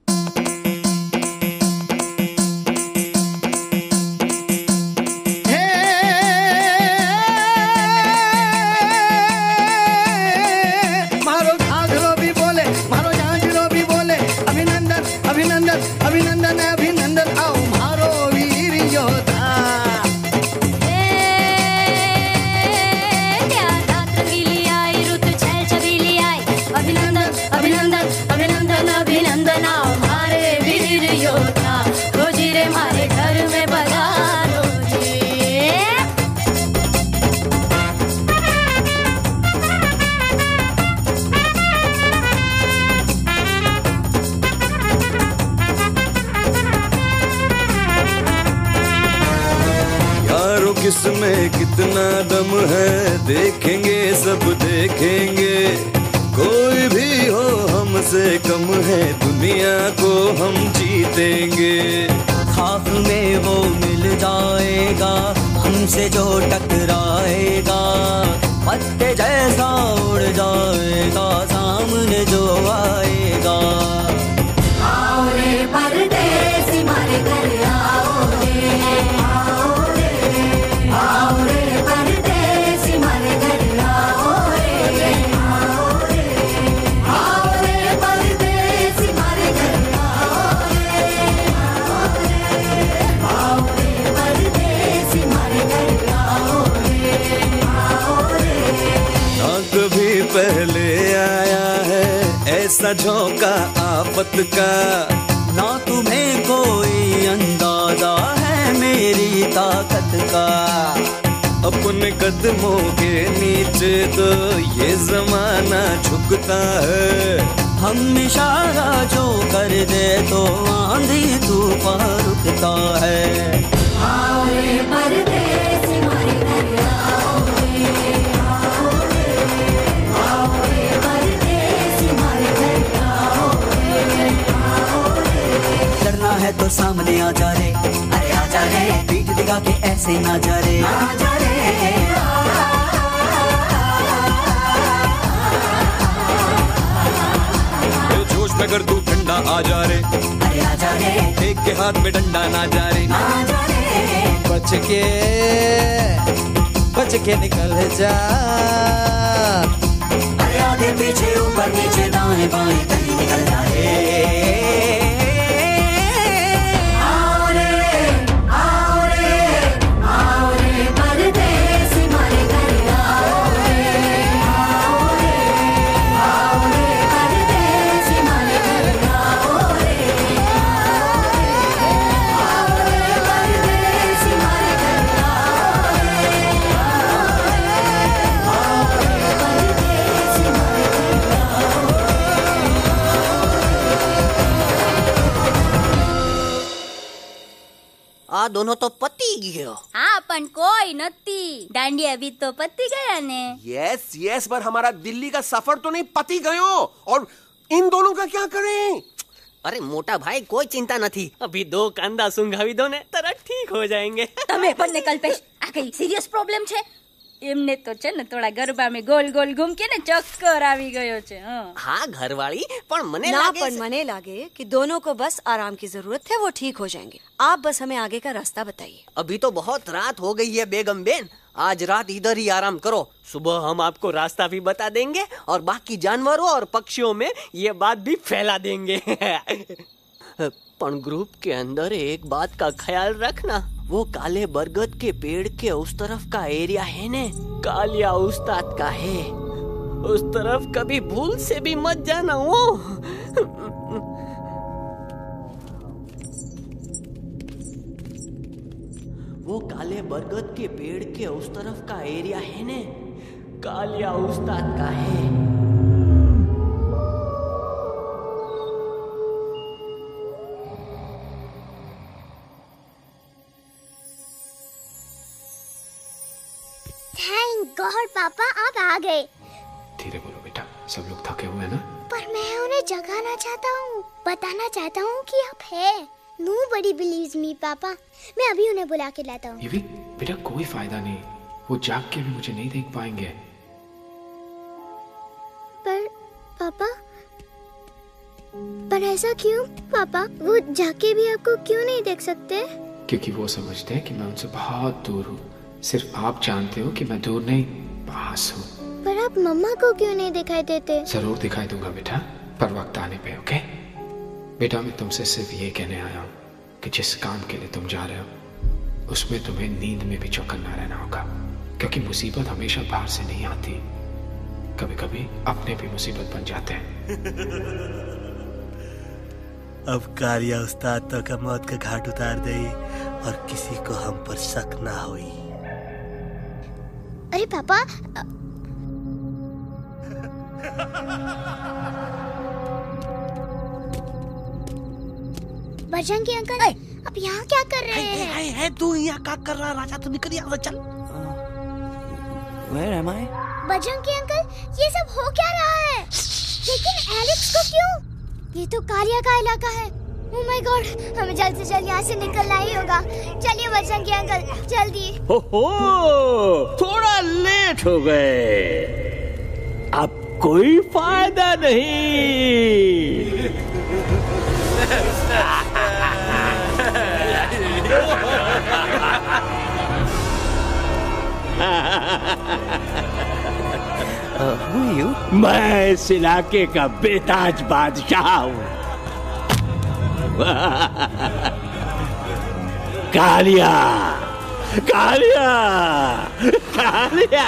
इसमें कितना दम है, देखेंगे सब देखेंगे। कोई भी हो हमसे कम है, दुनिया को हम जीतेंगे। खाक में वो मिल जाएगा हमसे जो टकराएगा, पत्ते जैसा उड़ जाएगा सामने जो आएगा। आओ रे परदेसी मारे घर आओ रे, आओ रे, आओ रे परदेसी मारे घर आओ रे, आओ रे, आओ रे परदेसी मारे घर आओ रे, आओ रे परदेसी मारे घर आओ रे, आओ रे। ना कभी पहले आया है ऐसा झोंका आफत का, ना तुम्हें कोई अंदाजा है मेरी ताकत का। अपने कदमों के नीचे तो ये जमाना झुकता है। हम इशारा जो कर दे तो आंधी तूफान रुकता है। आओ रे परदेसी मारे घर आओ रे, आओ रे, आओ रे परदेसी मारे घर आओ रे, आओ रे। डरना है तो सामने आ जा रे, अरे आ जा रे, पीठ दिखा के ऐसे ना जा रे, आ जा रे। जोश में कर तू ठंडा आ जा रे, अरे आ जा रे, एक के हाथ में डंडा ना जा रे, आ जा रे। बच के निकल जा, अरे आगे पीछे ऊपर नीचे दाएं बाएं कहीं निकल जा रे। आओ रे, आओ रे, आओ रे परदेसी मारे घर आओ रे, आओ रे, आओ रे परदेसी मारे घर आओ रे, आओ रे परदेसी मारे घर आओ रे, आओ रे परदेसी मारे घर आओ रे। आ दोनों तो पति गयो। हाँ पण कोई नती, दांडिया भी तो पति गया ने। यस यस, पर हमारा दिल्ली का सफर तो नहीं पति गयो, और इन दोनों का क्या करें? अरे मोटा भाई कोई चिंता नहीं, अभी 2 कांदा सुंघावी दो ने तरह ठीक हो जाएंगे। તમે પણ ને કલ્પેશ આ કઈ સિરિયસ પ્રોબ્લેમ છે? એમને તો છે ને થોડા ગરબામાં ગોલ ગોલ ઘૂમ કે ને ચક્કર આવી ગયો છે। हाँ घरवाली, पर मने ना लागे पर मने लागे कि दोनों को बस आराम की जरूरत है, वो ठीक हो जाएंगे। आप बस हमें आगे का रास्ता बताइए। अभी तो बहुत रात हो गई है बेगम बेन, आज रात इधर ही आराम करो, सुबह हम आपको रास्ता भी बता देंगे और बाकी जानवरों और पक्षियों में ये बात भी फैला देंगे। पर ग्रुप के अंदर एक बात का ख्याल रखना, वो काले बरगद के पेड़ के उस तरफ का एरिया है ने, कालिया उस्ताद का है, उस तरफ कभी भूल से भी मत जाना। वो काले बरगद के पेड़ के उस तरफ का एरिया है ने, कालिया उस्ताद का है। थैंक गॉड पापा आप आ गए। धीरे बोलो बेटा, सब लोग थके हुए हैं ना। पर मैं उन्हें जगाना चाहता हूँ, बताना चाहता हूँ कि आप है। Nobody believes me पापा, मैं अभी उन्हें बुला के लाता हूँ। ये भी बेटा कोई फायदा नहीं, वो जाग के भी मुझे नहीं देख पाएंगे। पर पापा, पर ऐसा क्यों पापा? वो जाके भी आपको क्यों नहीं देख सकते? क्योंकि वो समझते हैं कि मैं उनसे बहुत दूर हूँ। सिर्फ आप जानते हो कि मैं दूर नहीं, पास हूँ। पर आप मम्मा को क्यों नहीं दिखाई देते? जरूर दिखाई दूंगा बेटा, पर वक्त आने पे। ओके बेटा, मैं तुमसे सिर्फ ये कहने आया हूँ कि जिस काम के लिए तुम जा रहे हो उसमें तुम्हें नींद में भी चौकन्ना रहना होगा, क्योंकि मुसीबत हमेशा बाहर से नहीं आती, कभी कभी अपने भी मुसीबत बन जाते हैं। अब कालिया उस्ताद तो का मौत का घाट उतार दे और किसी को हम पर शक ना हुई। अरे पापा, बजरंगी अंकल, आप यहाँ क्या कर रहे हैं? तू यहाँ क्या कर रहा? राजा तो निकल यहाँ से, चल। Where am I? Bajrangi uncle, ये सब हो क्या रहा है? लेकिन एलेक्स को क्यों? ये तो कालिया का इलाका है। Oh my God, हमें जल्द से जल्द यहाँ से निकलना ही होगा। चलिए बजरंगी अंकल, जल्दी। हो, थोड़ा लेट हो गए। अब कोई फायदा नहीं। Who are you? मैं इस इलाके का बेताज बादशाह हूँ। कालिया, कालिया, कालिया,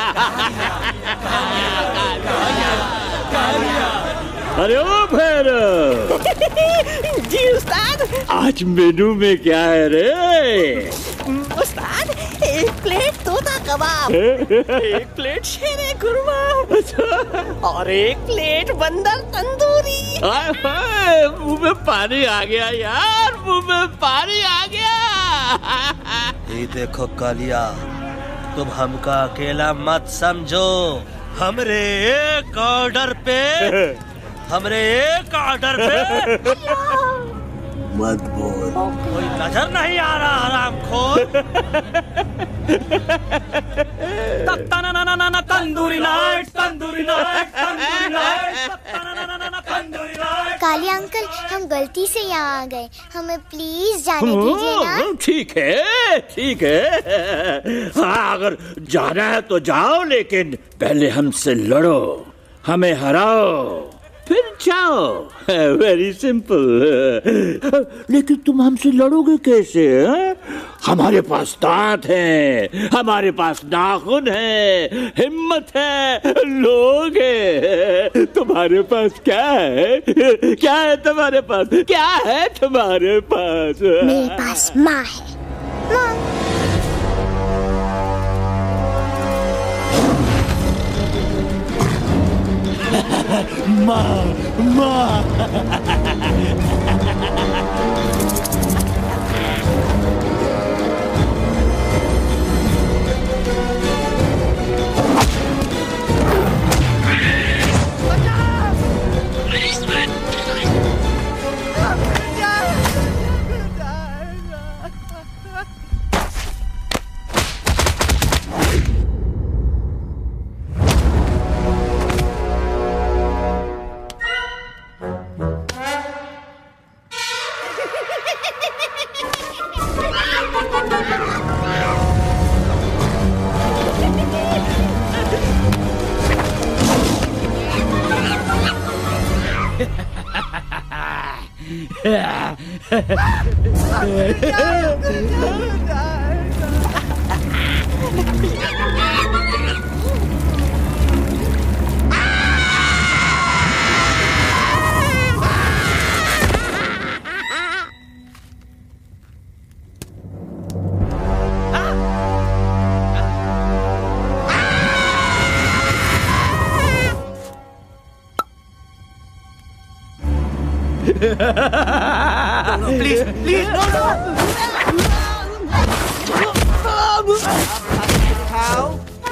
कालिया। अरे ओ भैरव। जी उस्ताद। आज मेनू में क्या है रे? उस्ताद, एक प्लेट तोता कबाब, एक प्लेट शेरे खुरमा और एक प्लेट बंदर तंदूरी। हाय हाय, मुंह में पानी आ गया यार, मुंह में पानी आ गया। ये देखो कालिया, तुम हमका अकेला मत समझो। हमरे एक ऑर्डर पे मत बोल। कोई नजर नहीं आ रहा हरामखोर। Tandoori night, tandoori night, tandoori night, tandoori night. Kalia uncle, हम गलती से यहाँ आ गए, हमें प्लीज जाने दीजिए ना। ठीक है, ठीक है। हाँ, अगर जाना है तो जाओ, लेकिन पहले हमसे लड़ो, हमें हराओ, फिर जाओ। Very simple. लेकिन तुम हमसे लड़ोगे कैसे? हमारे पास दांत हैं, हमारे पास नाखून है, हिम्मत है, लोग हैं। तुम्हारे पास क्या है? क्या है तुम्हारे पास? क्या है तुम्हारे पास? मेरे पास माँ है। माँ, माँ। No, please, please, no, no. How?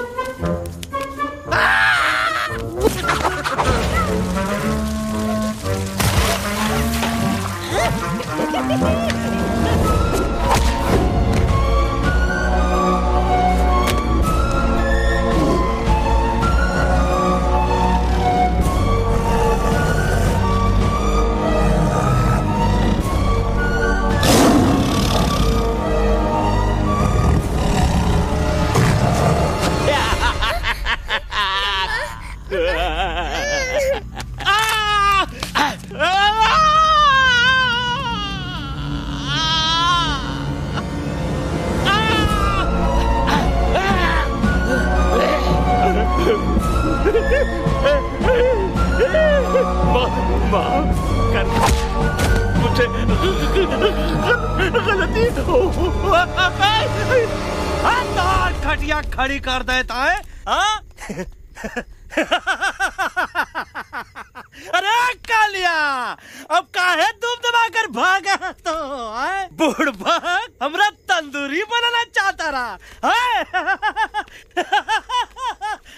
मुझे गलती खटिया खड़ी कर देता है। अरे कालिया, अब काहे धूप दबाकर भागा तो? बुढ़बा हमरा तंदूरी बनाना चाहता रहा।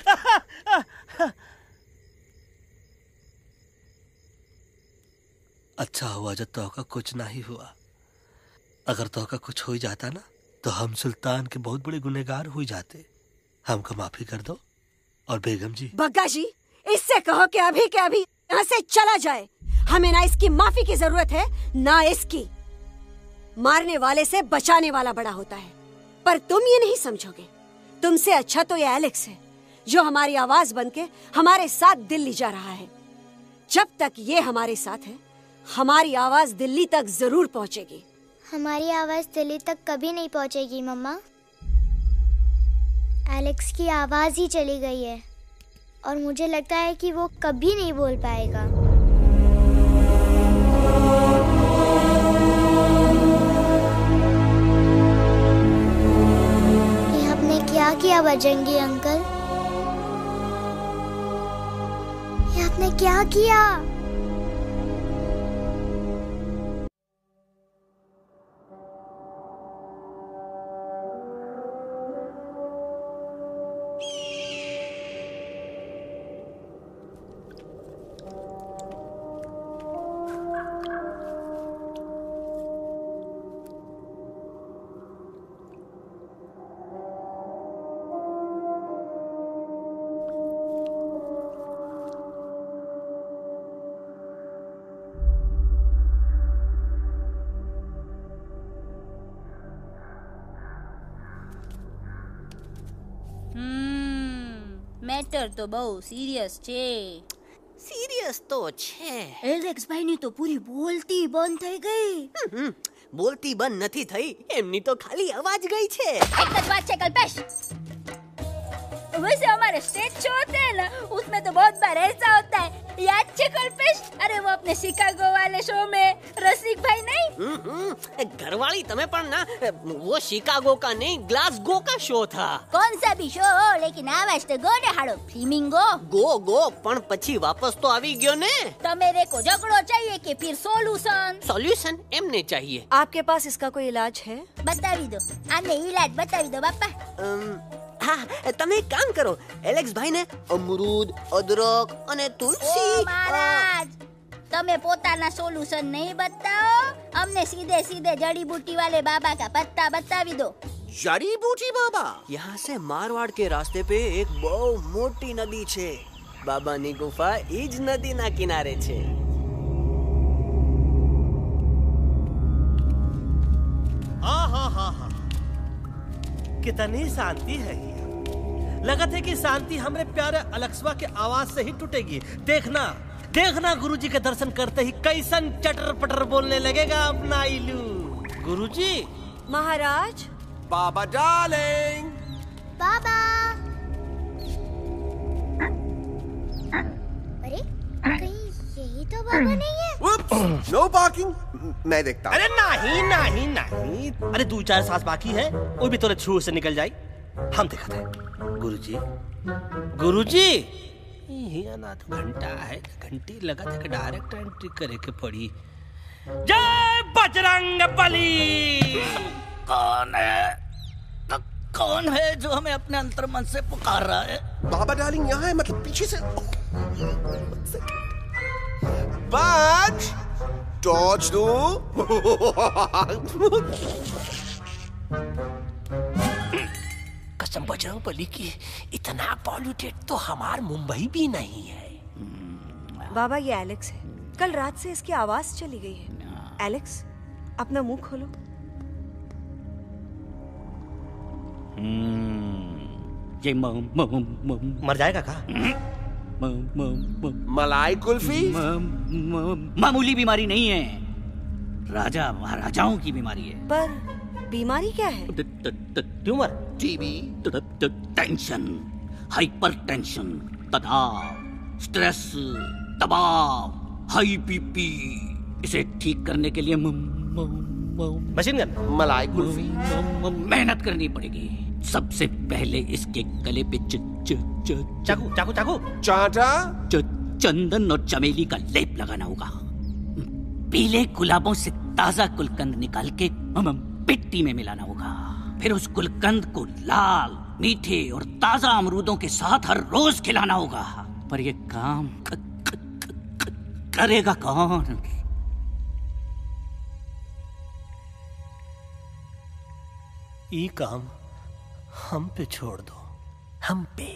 अच्छा हुआ जब तोका कुछ नहीं हुआ। अगर तोका कुछ हो जाता ना तो हम सुल्तान के बहुत बड़े गुनहगार हो जाते। हमको माफी कर दो। और बेगम जी, बग्गा जी, इससे कहो कि अभी के अभी यहाँ से चला जाए। हमें ना इसकी माफी की जरूरत है ना इसकी। मारने वाले से बचाने वाला बड़ा होता है, पर तुम ये नहीं समझोगे। तुमसे अच्छा तो ये एलेक्स है जो हमारी आवाज बनके हमारे साथ दिल्ली जा रहा है। जब तक ये हमारे साथ है हमारी आवाज दिल्ली तक जरूर पहुंचेगी। हमारी आवाज दिल्ली तक कभी नहीं पहुंचेगी मम्मा। एलेक्स की आवाज ही चली गई है और मुझे लगता है कि वो कभी नहीं बोल पाएगा। ये आपने क्या किया बजरंगी अंकल? ये आपने क्या किया? મેટર તો બહુ સિરિયસ છે. સિરિયસ તો છે. એલેક્સ ભાઈ ની તો પૂરી બોલતી બંધ થઈ ગઈ. બોલતી બંધ નથી થઈ, એમની તો ખાલી અવાજ ગઈ છે. एक तो बात है कल्पेश, वैसे हमारे स्टेज शो होते हैं ना, उसमें तो बहुत बार ऐसा होता है, याद है कल्पेश? अरे वो अपने शिकागो वाले शो में रसिक भाई नहीं, घरवाली तुम्हें पण ना, वो शिकागो का नहीं ग्लासगो का शो था. कौन सा भी शो हो, लेकिन आवाज तो गो ने हाड़ो फ्लेमिंगो. गो पण પછી વાપસ તો આવી ગયો ને. तो मेरे को झगड़ो चाहिए कि फिर सॉल्यूशन एमने चाहिए. आपके पास इसका कोई इलाज है? बतावी दो, आने इलाज बतावी दो बापा. हाँ, તમે એક કામ કરો, એલેક્સ ભાઈ ને અમરૂદ, અદરક અને તુલસી. ઓ મહારાજ, તમે પોતાના સોલ્યુશન નહીં बताओ, हमने सीधे सीधे जड़ी बूटी वाले बाबा का पत्ता बतावी दो. जड़ी बूटी बाबा? यहाँ से मारवाड़ के रास्ते पे एक बहु मोटी नदी छे. बाबानी गुफा इज नदी ना किनारे छे. कितनी शांति है ये। लगत है कि शांति हमरे प्यारे अलक्सवा के आवाज से ही टूटेगी। देखना देखना गुरुजी के दर्शन करते ही कैसन चटर पटर बोलने लगेगा अपना इलू। गुरुजी। महाराज। बाबा डार्लिंग। बाबा। अरे कहीं यही तो बाबा नहीं है? नो पार्किंग, मैं देखता हूँ। अरे नहीं, अरे 2-4 सांस बाकी है, वो भी तोरे छू से निकल जाए। हम देखते हैं। गुरुजी ये ना तो घंटा है, घंटी लगा था कि डायरेक्ट एंट्री करे के पड़ी। जय बजरंग बली। कौन है जो हमें अपने अंतर मन से पुकार रहा है? बाबा डार्लिंग यहाँ है, मतलब पीछे से। बाज टॉर्च दो। कसम बजरंग बली की, इतना पॉल्यूटेड तो हमार मुंबई भी नहीं है। बाबा ये एलेक्स है, कल रात से इसकी आवाज चली गई है। एलेक्स अपना मुंह खोलो। ये मर जाएगा का? मलाई कुल्फी? मामूली बीमारी नहीं है, राजा महाराजाओं की बीमारी है। पर बीमारी क्या है? Tumour, TB, tension, hypertension, तनाव, स्ट्रेस, दबाव, हाई बीपी। इसे ठीक करने के लिए मशीन गन, मलाई कुल्फी, मेहनत करनी पड़ेगी। सबसे पहले इसके गले पे चाकू चाटा, चंदन और चमेली का लेप लगाना होगा। पीले गुलाबों से ताजा गुलकंद निकाल के मिट्टी में मिलाना होगा। फिर उस गुलकंद को लाल, मीठे और ताजा अमरूदों के साथ हर रोज खिलाना होगा। पर ये काम करेगा कौन? ये काम हम पे छोड़ दो, हम पे।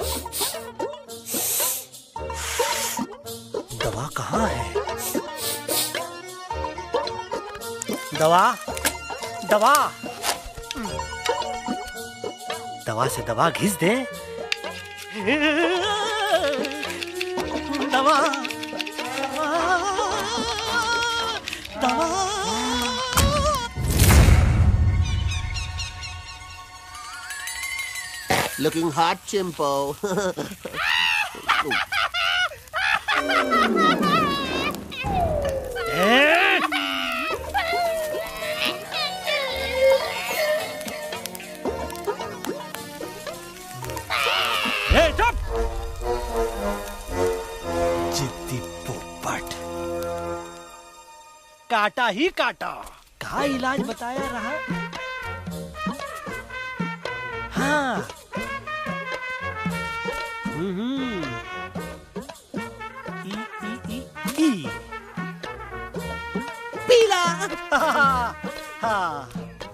दवा कहाँ है? दवा, दवा, दवा से दवा घिस दे। दवा, दवा। Looking hot, Chimpo. चुप! जिद्दी पोपट, काटा ही काटा। कहाँ इलाज बताया रहा? हाँ। ई पीला। हाँ।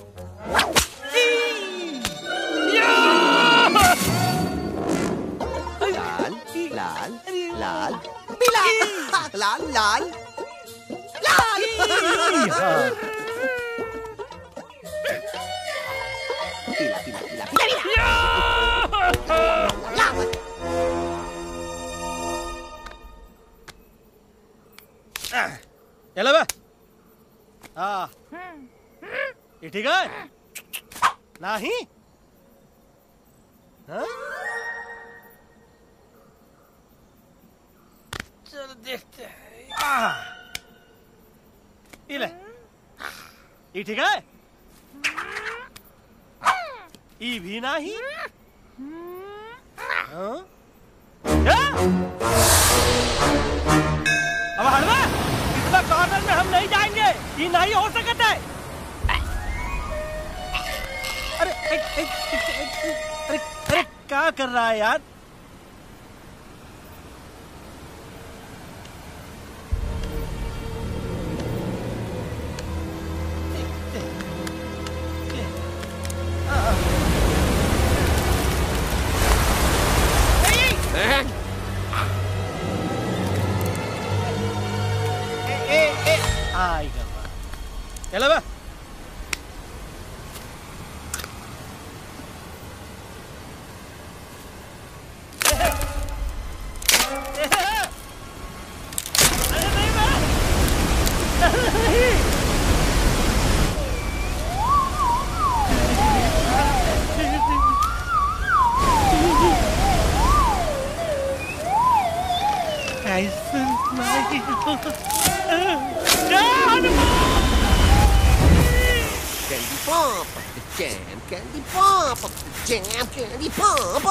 लाल, लाल, लाल, पीला, लाल, लाल, लाल। पीला, पीला, पीला, पीला। चलो बे। हाँ। ये ठीक है? नहीं? हाँ? चलो देखते हैं। ये ले। ये ठीक है? ये भी नहीं? हाँ? अब हलवा, इतना कॉर्नर में हम नहीं जाएंगे। ये नहीं हो सकता है। अरे अरे अरे क्या कर रहा है यार? चलो बे। Candy pop, the jam, candy pop, the jam, candy pop,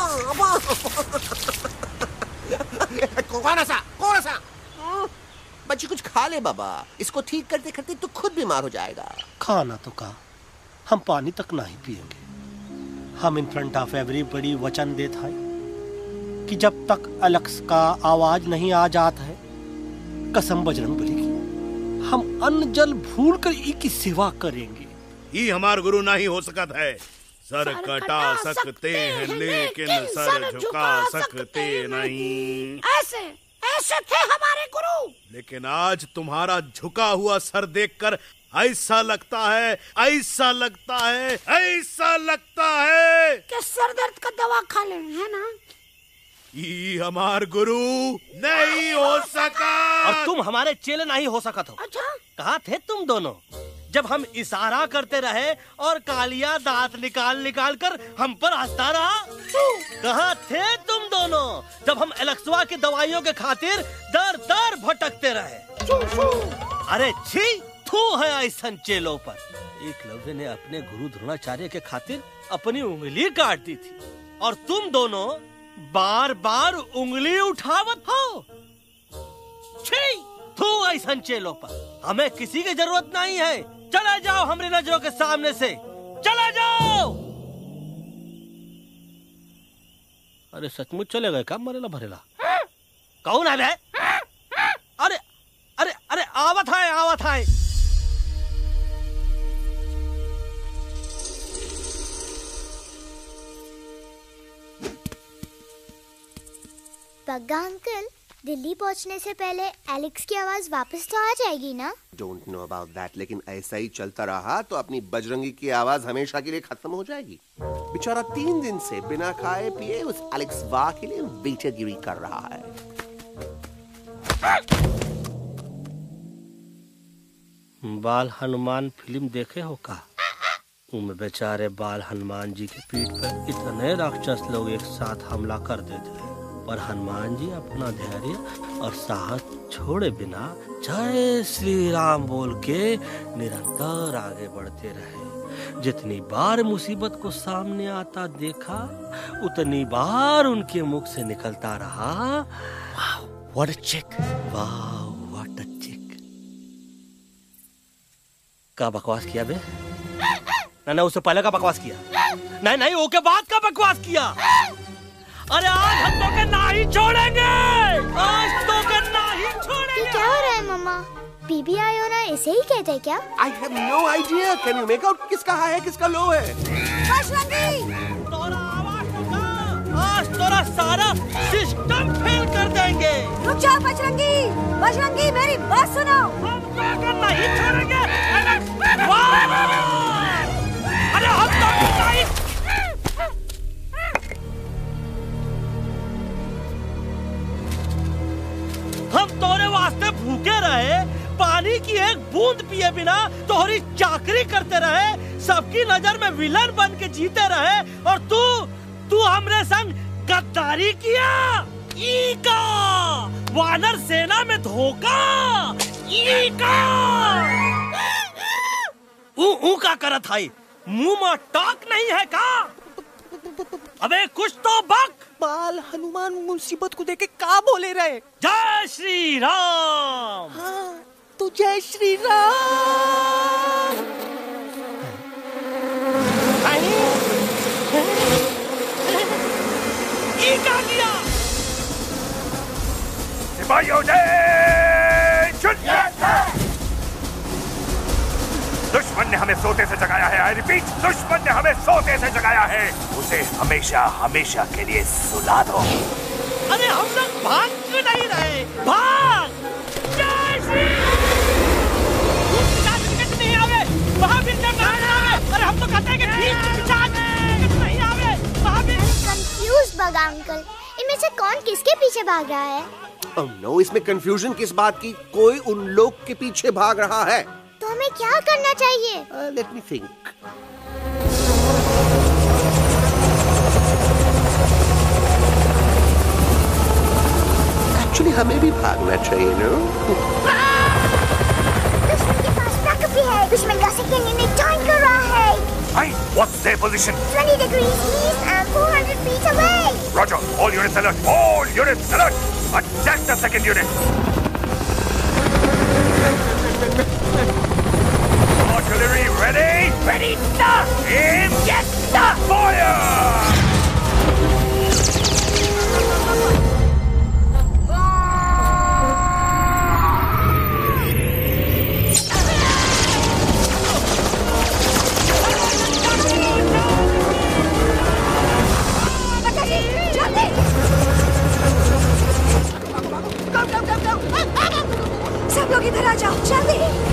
कौन सा? बच्ची कुछ खा ले बाबा, इसको ठीक करते करते तो खुद बीमार हो जाएगा। खाना तो का, हम पानी तक नहीं पिएंगे। हम इन फ्रंट ऑफ एवरीबॉडी वचन देता है कि जब तक एलेक्स का आवाज नहीं आ जाता है, कसम बजरंगबली की, हम अन्न जल भूल कर ई की सेवा करेंगे। ये हमार गुरु नहीं हो सकत है। सर कटा सकते हैं लेकिन सर झुका सकते नहीं। ऐसे ऐसे थे हमारे गुरु। लेकिन आज तुम्हारा झुका हुआ सर देखकर ऐसा लगता है, ऐसा लगता है, ऐसा लगता है कि सर दर्द का दवा खा ले, है ना? ये हमार गुरु नहीं हो सका। और तुम हमारे चेले नहीं हो सका तो। अच्छा? कहाँ थे तुम दोनों जब हम इशारा करते रहे और कालिया दांत निकाल निकाल कर हम पर हंसता रहा? कहाँ थे तुम दोनों जब हम एलेक्सवा की दवाइयों के खातिर दर दर भटकते रहे? अरे छी, थू है ऐसा चेलों पर। एकलव्य ने अपने गुरु द्रोणाचार्य के खातिर अपनी उंगली काट दी थी और तुम दोनों बार बार उंगली उठावत हो। छी, थू ऐसा चेलों पर। हमें किसी की जरूरत नहीं है। चला जाओ हमारी नजरों के सामने से, चला जाओ। अरे सचमुच चले गए क्या? मरेला भरेला कौन है बे? अरे अरे अरे आवत है, आवत है। बग्गा अंकल, दिल्ली पहुंचने से पहले एलेक्स की आवाज वापस तो आ जाएगी ना? डोंट नो अबाउट दैट, लेकिन ऐसा ही चलता रहा तो अपनी बजरंगी की आवाज हमेशा के लिए खत्म हो जाएगी। बेचारा 3 दिन से बिना खाए पिए उस एलेक्स वाह के लिए वेटरगिरी कर रहा है। बाल हनुमान फिल्म देखे हो का? उनमें बेचारे बाल हनुमान जी के पीठ पर इतने राक्षस लोग एक साथ हमला कर देते हैं, पर हनुमान जी अपना धैर्य और साहस छोड़े बिना जय श्री राम बोल के निरंतर आगे बढ़ते रहे। जितनी बार मुसीबत को सामने आता देखा, उतनी बार उनके मुख से निकलता रहा, व्हाट अ चिक, वाह व्हाट अ चिक। का बकवास किया बे? ना उससे पहले का बकवास किया? नहीं ओके बाद का बकवास किया। अरे आज हम तो के नहीं छोड़ेंगे, आज तो के नहीं छोड़ेंगे। ये क्या हो रहा है मम्मा? बीबी आई हो ना, ऐसे ही कहते हैं क्या? I have no idea. Can you make out किसका हाई है किसका लो है? तोरा आवाज तो आज तोरा सारा सिस्टम फेल कर देंगे। रुक जाओ बजरंगी, बजरंगी मेरी बात सुनो। हम तो के नहीं छोड़ेंगे। अरे हम तो के नहीं। हम तोरे वास्ते भूखे रहे, पानी की एक बूंद पिए बिना तोहरी चाकरी करते रहे, सबकी नजर में विलन बन के जीते रहे, और तू हमरे संग गद्दारी किया। ईका वानर सेना में धोखा। ईका ऊ का करत है, मुंह में टाक नहीं है का? अबे कुछ तो बक। बाल हनुमान मुसीबत को देखे का बोले रहे? जय श्री राम। हाँ, तो जय श्री राम। ये क्या किया? सिपाहियों ने दुश्मन ने हमें सोते से जगाया है। आई रिपीट, दुश्मन ने हमें सोते से जगाया है। उसे हमेशा हमेशा के लिए सुला दो। अरे हम लोग भाग क्यों नहीं रहे? भाग! जय श्री नहीं आवे, महावीर जब नहीं आवे। अरे हम तो कहते हैं कि नहीं आवे, महावीर। कंफ्यूज बग्गा अंकल, इनमें से कौन किसके पीछे भाग रहा है? Oh no, इसमें कंफ्यूजन किस बात की? कोई उन लोग के पीछे भाग रहा है। तो हमें क्या करना चाहिए? Let me think. Actually, हमें भी भागना चाहिए, no? दुश्मन के पास बैकअप भी है। दुश्मन का सेकंड यूनिट ज्वाइन कर रहा है। Hey, what's their position? 20 degrees east and 400 feet away. Roger, all units alert. All units alert. Attack the second unit. Artillery ready? Ready, sir! Aim! Yes, sir! Fire! सब लोग इधर आ जाओ, जल्दी।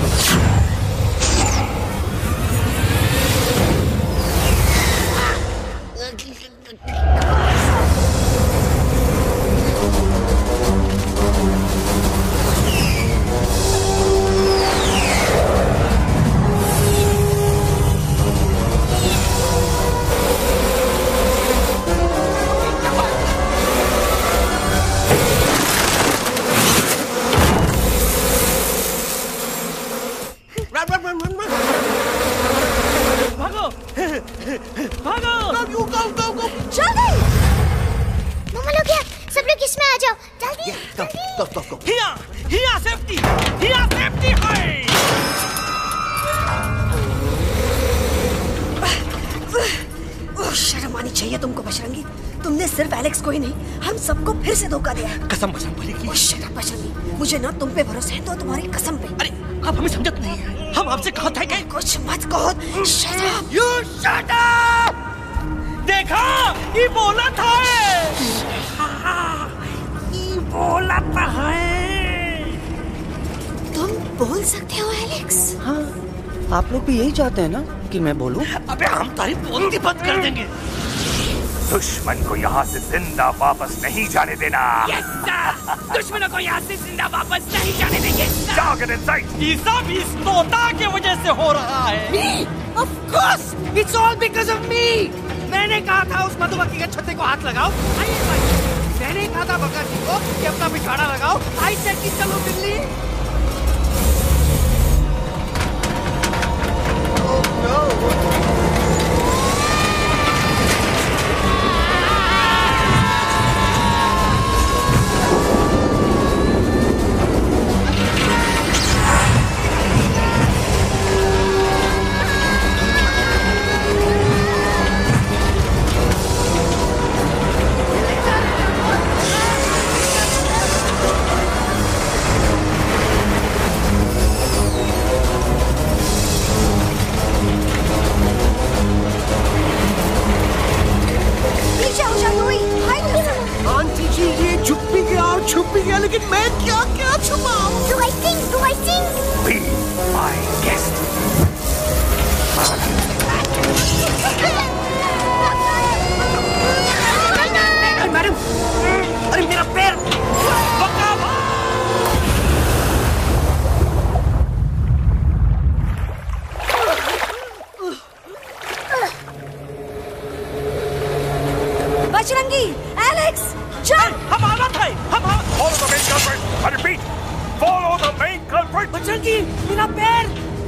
शर्म आनी चाहिए तुमको बजरंगी। तुमने सिर्फ एलेक्स को ही नहीं, हम सबको फिर से धोखा दिया है। कसम बोली की। बजरंगी, मुझे ना तुम पे भरोसा है, तो तुम्हारी कसम पे। अरे आप हमें समझत नहीं है। हम आपसे कहा था कि कुछ मत कहो। Shut up. You shut up. देखा, ये बोला था। बोला तो है। तुम बोल सकते हो एलेक्स? हाँ, आप लोग भी यही चाहते हैं ना कि मैं बोलूं? अबे हम तारी बोलती बंद कर देंगे। दुश्मन को यहाँ से जिंदा वापस नहीं जाने देना। दुश्मनों को यहाँ से जिंदा वापस नहीं जाने देंगे। जाओ get inside। ये सब इस तोता की वजह से हो रहा है। Me? Of course, it's all because of me। मैंने कहा था उस मधुमक्खी के छत्ते को हाथ लगाओ। आइए भाई, मैंने कहा था बका जी को कि अपना पिछवाड़ा लगाओ। आई सेड कि चलो बिल्ली। आंटी जी ये छुप भी गया और छुप भी गया, लेकिन मैं क्या क्या छुपाऊं? Do I sing? Do I sing? Be my guest। Madam, अरे मेरा पैर। बजरंगी, एलेक्स, चल। हमारा था, Follow the main culprit। I repeat, follow the main culprit। Bajrangi, मेरा पैर।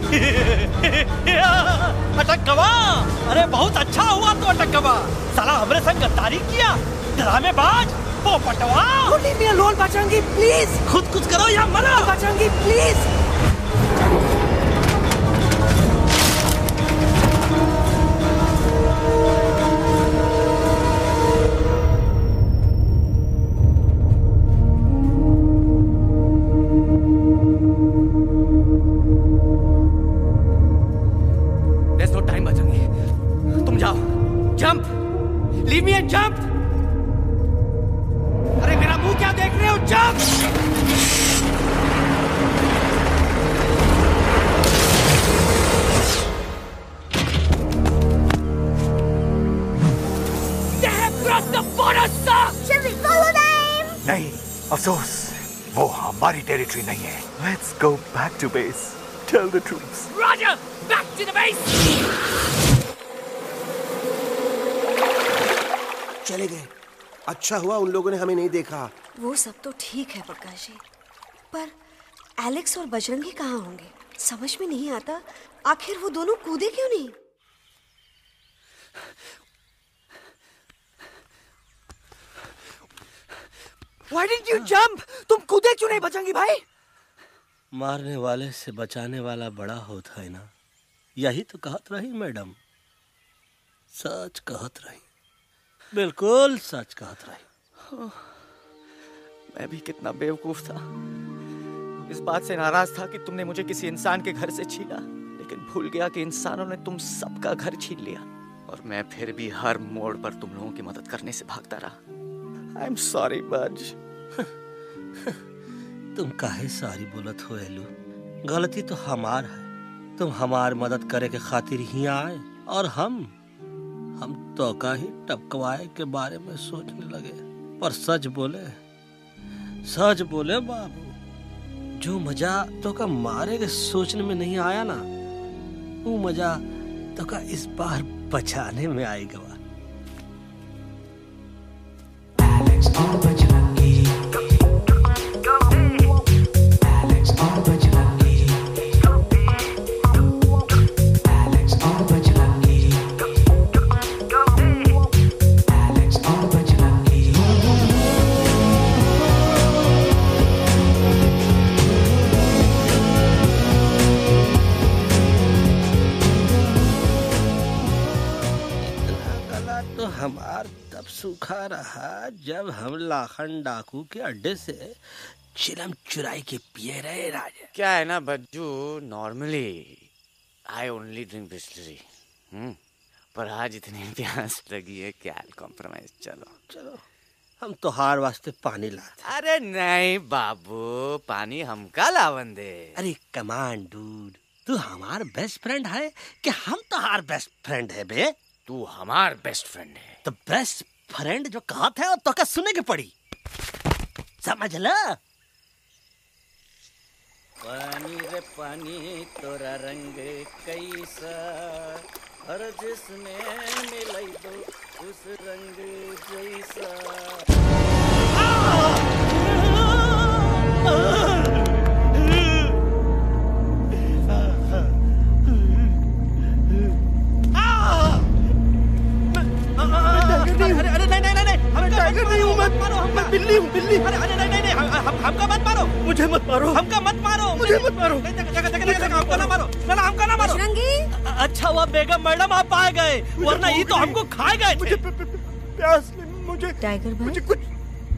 अटकवा, अरे बहुत अच्छा हुआ तो अटकवा। साला हमरे संग गद्दारी किया, ड्रामेबाज, पोपटवा। Leave me alone, Bajrangi, please। खुद कुछ करो या मरो। Bajrangi, please। There's no time, Bajrangi. तुम जाओ, jump, leave me and jump। अरे मेरा मुंह क्या देख रहे हो? Jump! They have crossed the border, sir! Shall we follow them? नहीं, अफसोस, वो हमारी टेरिटरी नहीं है। Let's go back to base। Tell the troops। Roger! Back to the base! चले गए। अच्छा हुआ उन लोगों ने हमें नहीं देखा। वो सब तो ठीक है प्रकाश जी, पर एलेक्स और बजरंगी कहाँ होंगे? समझ में नहीं आता, आखिर वो दोनों कूदे क्यों नहीं? Why didn't you jump? तुम कूदे क्यों नहीं बजरंगी भाई? मारने वाले से बचाने वाला बड़ा होता है ना, यही तो कहत रही मैडम। सच कहत रही, बिल्कुल सच कहत रही। मैं भी कितना बेवकूफ था। इस बात से नाराज था कि तुमने मुझे किसी इंसान के घर से छीना, लेकिन भूल गया कि इंसानों ने तुम सबका घर छीन लिया, और मैं फिर भी हर मोड़ पर तुम लोगों की मदद करने से भागता रहा। I'm sorry, बज। तुम काहे सारी बोलत हो एलू? गलती तो हमार है। तुम हमार मदद करे के खातिर ही आए, और हम तो का ही टपकवाए के बारे में सोचने लगे। पर सच बोले बाबू, जो मजा तो का मारे के सोचने में नहीं आया ना, वो मजा तो का इस बार बचाने में आएगा। हमार तब सूखा रहा जब हम लाखन डाकू के अड्डे से चिलम चुराई के पिए रहे राजा। क्या है ना बज्जू, normally I only drink Bisleri, पर आज इतनी प्यास लगी है क्या कॉम्प्रोमाइज। चलो हम तो हार वास्ते पानी लाते। अरे नहीं बाबू, पानी हमका लावन दे। अरे कमान डूड, तू हमार बेस्ट फ्रेंड है कि हम तो हार बेस्ट फ्रेंड है बे? तू हमार बेस्ट फ्रेंड है। तो बेस्ट फ्रेंड जो कहा था तो क्या सुने की पड़ी, समझ ला। पानी रे पानी तोरा रंग कैसा, हर जिसमें मिलाई दो उस रंग जैसा। अरे नहीं, टाइगर नहीं हूँ मैं बिल्ली हूँ, बिल्ली। अरे नहीं, हमका मत मारो, मुझे मत मारो, हमका मत मारो, मुझे मत मारो, हमको ना मारो, ना हमका ना मारो। अच्छा हुआ बेगम मैडम आप आ गए, वरना ये तो हमको खा गए। मुझे प्यास नहीं, मुझे टाइगर भाई, मुझे कुछ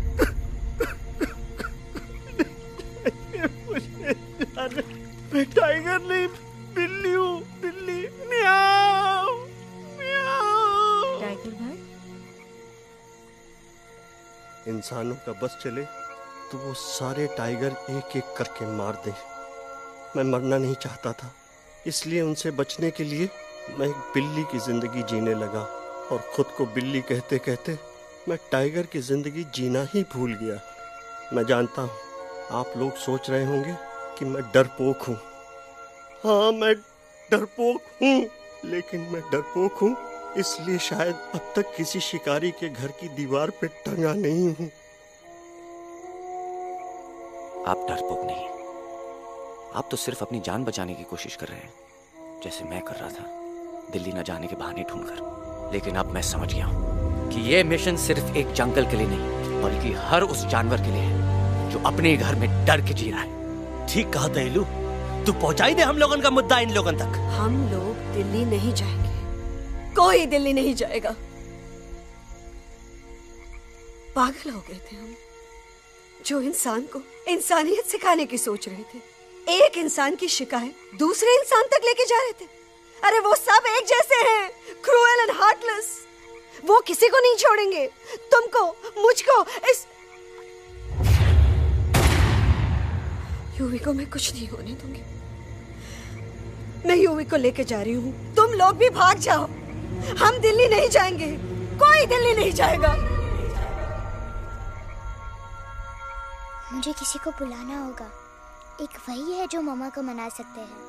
मैं टाइगर नहीं, बिल्ली हूँ, बिल्ली। म्याऊ म्याऊ। टाइगर भाई, इंसानों का बस चले तो वो सारे टाइगर एक एक करके मार दे। मैं मरना नहीं चाहता था, इसलिए उनसे बचने के लिए मैं एक बिल्ली की जिंदगी जीने लगा, और खुद को बिल्ली कहते कहते मैं टाइगर की जिंदगी जीना ही भूल गया। मैं जानता हूँ आप लोग सोच रहे होंगे कि मैं डरपोक हूँ। हाँ, मैं डरपोक हूँ, लेकिन मैं डरपोक हूँ इसलिए शायद अब तक किसी शिकारी के घर की दीवार पे टंगा नहीं हूँ। आप डरपोक नहीं, आप तो सिर्फ अपनी जान बचाने की कोशिश कर रहे हैं, जैसे मैं कर रहा था दिल्ली न जाने के बहाने ढूंढकर। लेकिन अब मैं समझ गया हूँ कि ये मिशन सिर्फ एक जंगल के लिए नहीं, बल्कि हर उस जानवर के लिए है जो अपने घर में डर के जी रहा है। ठीक कहा दहलू, तू पहुंचाई दे हम लोगन का मुद्दा इन लोगन तक। हम लोग दिल्ली नहीं जाएंगे, कोई दिल्ली नहीं जाएगा। पागल हो गए थे हम, जो इंसान को इंसानियत सिखाने की सोच रहे थे। एक इंसान की शिकायत दूसरे इंसान तक लेके जा रहे थे। अरे वो सब एक जैसे हैं, क्रूएल एंड हार्टलेस। वो किसी को नहीं छोड़ेंगे, तुमको, मुझको, इस यूवी को मैं कुछ नहीं होने दूंगी। मैं यूवी को लेके जा रही हूँ, तुम लोग भी भाग जाओ। हम दिल्ली नहीं जाएंगे, कोई दिल्ली नहीं जाएगा। मुझे किसी को बुलाना होगा, एक वही है जो मामा को मना सकते हैं।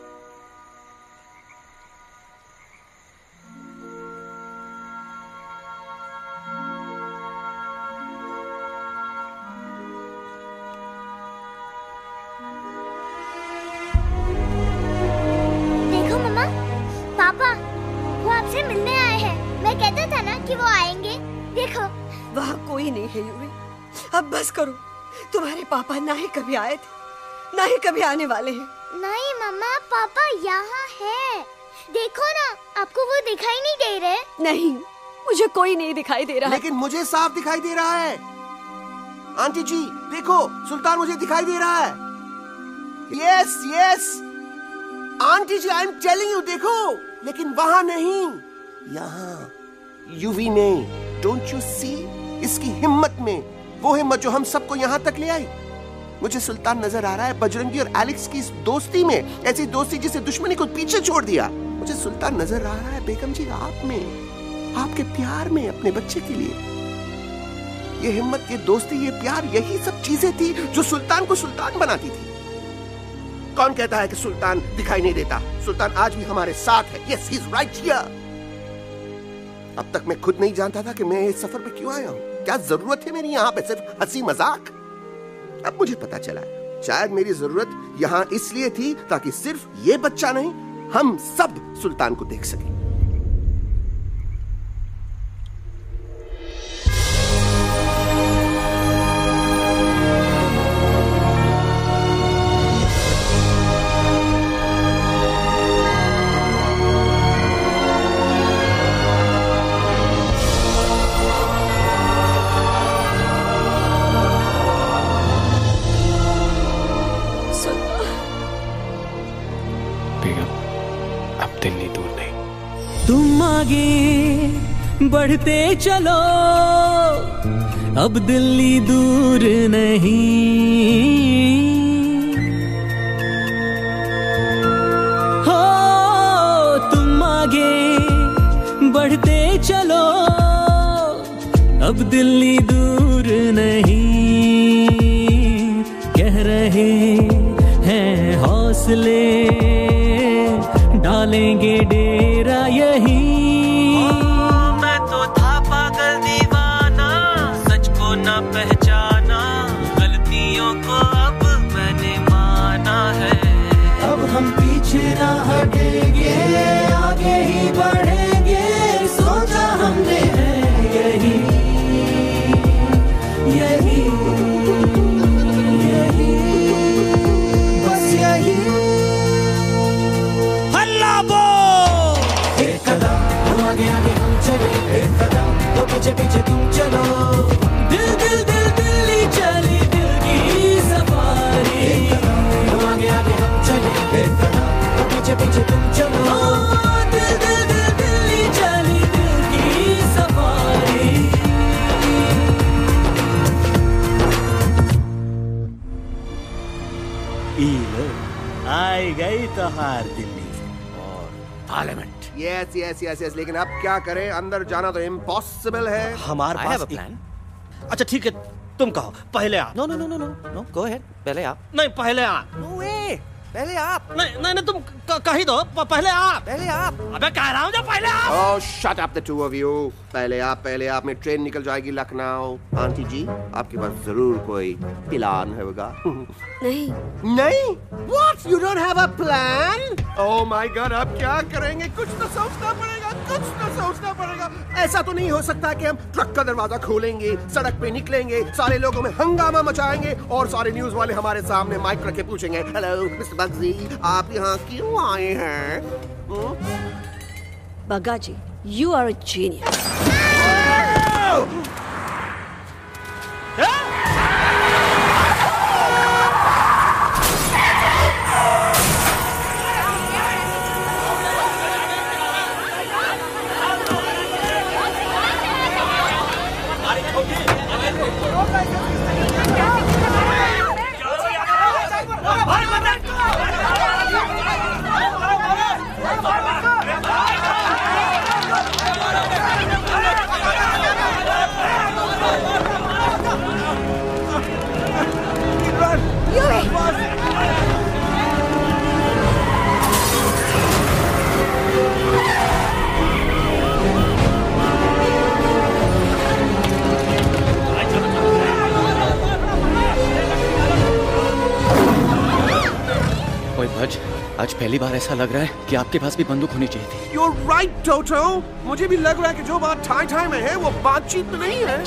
देखो मामा, पापा वो आपसे मिलने आए हैं। मैं कहता था ना कि वो आएंगे। देखो वहाँ कोई नहीं है यूवी, अब बस करो। तुम्हारे पापा ना ही कभी आए थे, ना ही कभी आने वाले हैं। नहीं मामा, पापा यहाँ है। देखो ना, आपको वो दिखाई नहीं दे रहे? नहीं, मुझे कोई नहीं दिखाई दे रहा। लेकिन मुझे साफ दिखाई दे रहा है। आंटी जी देखो, सुल्तान मुझे दिखाई दे रहा है। Yes yes aunty ji, I am telling you, देखो। लेकिन वहां नहीं, यहाँ यूवी ने। डोंट यू सी इसकी हिम्मत में, वो हिम्मत जो हम सबको यहाँ तक ले आई। मुझे सुल्तान नजर आ रहा है बजरंगी और एलेक्स की इस दोस्ती में, ऐसी दोस्ती जिसे दुश्मनी को पीछे छोड़ दिया। मुझे सुल्तान नजर आ रहा है बेगम जी आप में, आपके प्यार में अपने बच्चे के लिए। ये हिम्मत, ये दोस्ती, ये प्यार, यही सब चीजें थी जो सुल्तान को सुल्तान बनाती थी। कौन कहता है कि सुल्तान दिखाई नहीं देता? सुल्तान आज भी हमारे साथ है। Yes, he is right here. अब तक मैं खुद नहीं जानता था कि मैं इस सफर पे क्यों आया हूँ। क्या जरूरत है मेरी यहाँ पे सिर्फ हंसी मजाक? अब मुझे पता चला है, शायद मेरी जरूरत यहाँ इसलिए थी ताकि सिर्फ ये बच्चा नहीं, हम सब सुल्तान को देख सकें। तुम आगे बढ़ते चलो, अब दिल्ली दूर नहीं, हो तुम आगे बढ़ते चलो, अब दिल्ली दूर नहीं, कह रहे हैं हौसले, डालेंगे डेरा यही। मैं तो था पागल दीवाना, सच को ना पहचाना, गलतियों को अब मैंने माना है। अब हम पीछे ना हटेंगे, आगे ही बढ़ेंगे, सोचा हमने है यही यही यही, बस यही। हल्ला बोल! एक कदम तो आगे आगे हम चले, एक कदम तो पीछे पीछे तुम चलो, दिल दिल दिल दिल्ली चली दिल की सफारी। एक कदम तो आगे आगे हम चले, एक कदम तो पीछे पीछे तुम चलो, दिल दिल दिल दिल्ली चली दिल की सफारी। आई गई तो हार दिल्ली और parliament. Yes yes yes yes, लेकिन अब क्या करें, अंदर जाना तो इम्पॉसिबल है। हमारे पास प्लान। अच्छा ठीक है, तुम कहो पहले आप। No no no no no no, go ahead, पहले आप। नहीं पहले आप। नो वे, पहले आप। नहीं नहीं नहीं, तुम कही दो, पहले आप। पहले आप। अबे कह रहा हूँ जो पहले आप। Oh shut up the two of you. पहले आप में ट्रेन निकल जाएगी लखनऊ। आंटी जी, आपके पास जरूर कोई प्लान होगा। नहीं नहीं? What? You don't have a plan? Oh my God, अब क्या करेंगे? कुछ तो सोचना पड़ेगा, कुछ तो सोचना पड़ेगा। ऐसा तो नहीं हो सकता कि हम ट्रक का दरवाजा खोलेंगे, सड़क पे निकलेंगे, सारे लोगों में हंगामा मचाएंगे और सारे न्यूज वाले हमारे सामने माइक रख के पूछेंगे, हेलो मिस्टर बग्जी, आप यहाँ क्यों आए हैं? बग्गा जी, you are a genius. आज पहली बार ऐसा लग रहा है कि आपके पास भी बंदूक होनी चाहिए थी। You're right, Toto. मुझे भी लग रहा है कि जो बात ठाई में है वो बातचीत में नहीं है।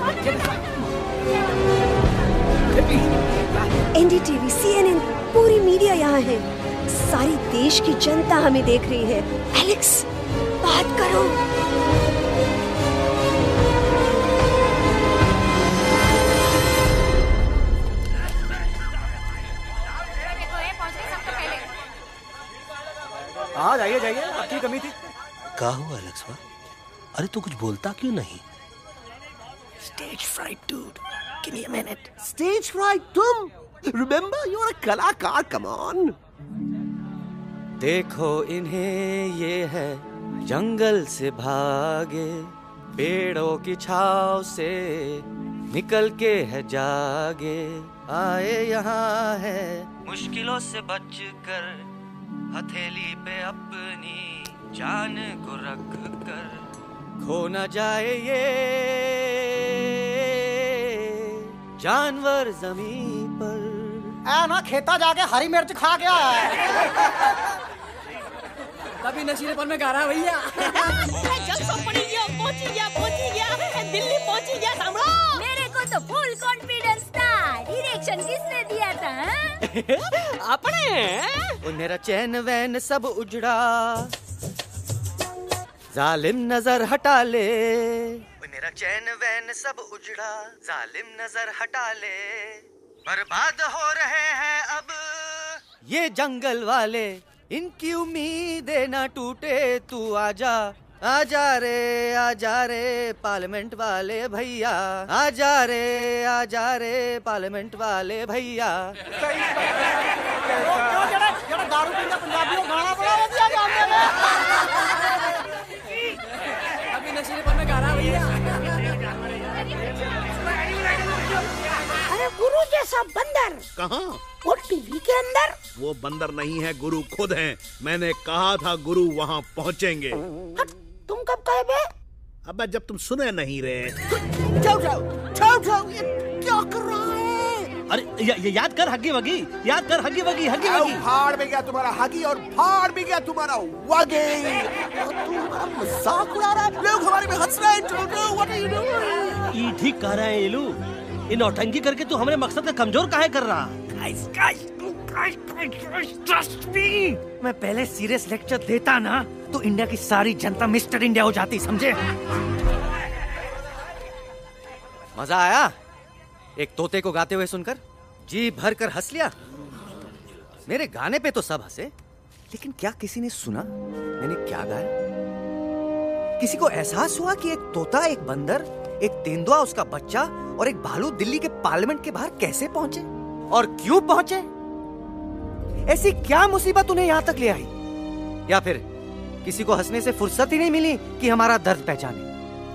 NDTV, CNN, पूरी मीडिया यहाँ है। सारी देश की जनता हमें देख रही है। एलेक्स, बात करो। हाँ जाइए जाइए, आपकी कमी थी। क्या हुआ एलेक्स? अरे तू कुछ बोलता क्यों नहीं? Stage fright, dude. Give me a minute. Stage fright, तुम? Remember, you're a कलाकार. Come on. देखो इन्हें, ये है जंगल से भागे, पेड़ों की छाव से निकल के है जागे, आए यहाँ है मुश्किलों से बचकर, हथेली पे अपनी जान को रख कर, खो न जाए ये जानवर जमीन पर। ना खेता जाके हरी मिर्च खा गया है। कभी नशीलेपन में गा रहा है भैया। पहुंची गया, दिल्ली पहुंची गया, सामने। मेरे को तो फुल कॉन्फिडेंस था। डायरेक्शन किसने दिया था? अपने। मेरा चैन वैन सब उजड़ा, जालिम नजर हटा ले। मेरा चैन वैन सब उजड़ा, जालिम नजर हटा ले, बर्बाद हो रहे हैं अब ये जंगल वाले, इनकी उम्मीदें न टूटे, तू आजा आजा रे पार्लियामेंट वाले भैया, आजा रे पार्लियामेंट वाले भैया। दारू पीना पंजाबियों गाना बड़ा दिया जाने में। अभी नशे में गाना भैया। अरे गुरु जैसा बंदर कहाँ? और टीवी के अंदर। वो बंदर नहीं है, गुरु खुद हैं। मैंने कहा था गुरु वहाँ पहुँचेंगे। तुम कब कहे बे? अबे जब तुम सुने नहीं रहे। जाओ, ये क्या कर रहा है? अरे याद कर हगी वगी, याद कर हगी वगी। फाड़ भी गया तुम्हारा हगी और फाड़ भी गया तुम्हारा वगी। तुम हमारा मजाक उड़ा रहा है, लोग हमारे में हंस रहे हैं। What are you doing? ये ठीक कह रहे हैं ये लोग। इन नौटंकी करके तू हमारे मकसद का कमजोर काहे कर रहा? ट्रस्ट मी, मैं पहले सीरियस लेक्चर देता ना तो इंडिया की सारी जनता मिस्टर इंडिया हो जाती, समझे? मजा आया एक तोते को गाते हुए सुनकर? जी भर कर हंस लिया। मेरे गाने पे तो सब हंसे, लेकिन क्या किसी ने सुना मैंने क्या गाया? किसी को एहसास हुआ कि एक तोता, एक बंदर, एक तेंदुआ, उसका बच्चा और एक भालू दिल्ली के पार्लियामेंट के बाहर कैसे पहुंचे और क्यों पहुंचे? ऐसी क्या मुसीबत उन्हें यहां तक ले आई? या फिर किसी को हंसने से फुर्सत ही नहीं मिली कि हमारा दर्द पहचाने?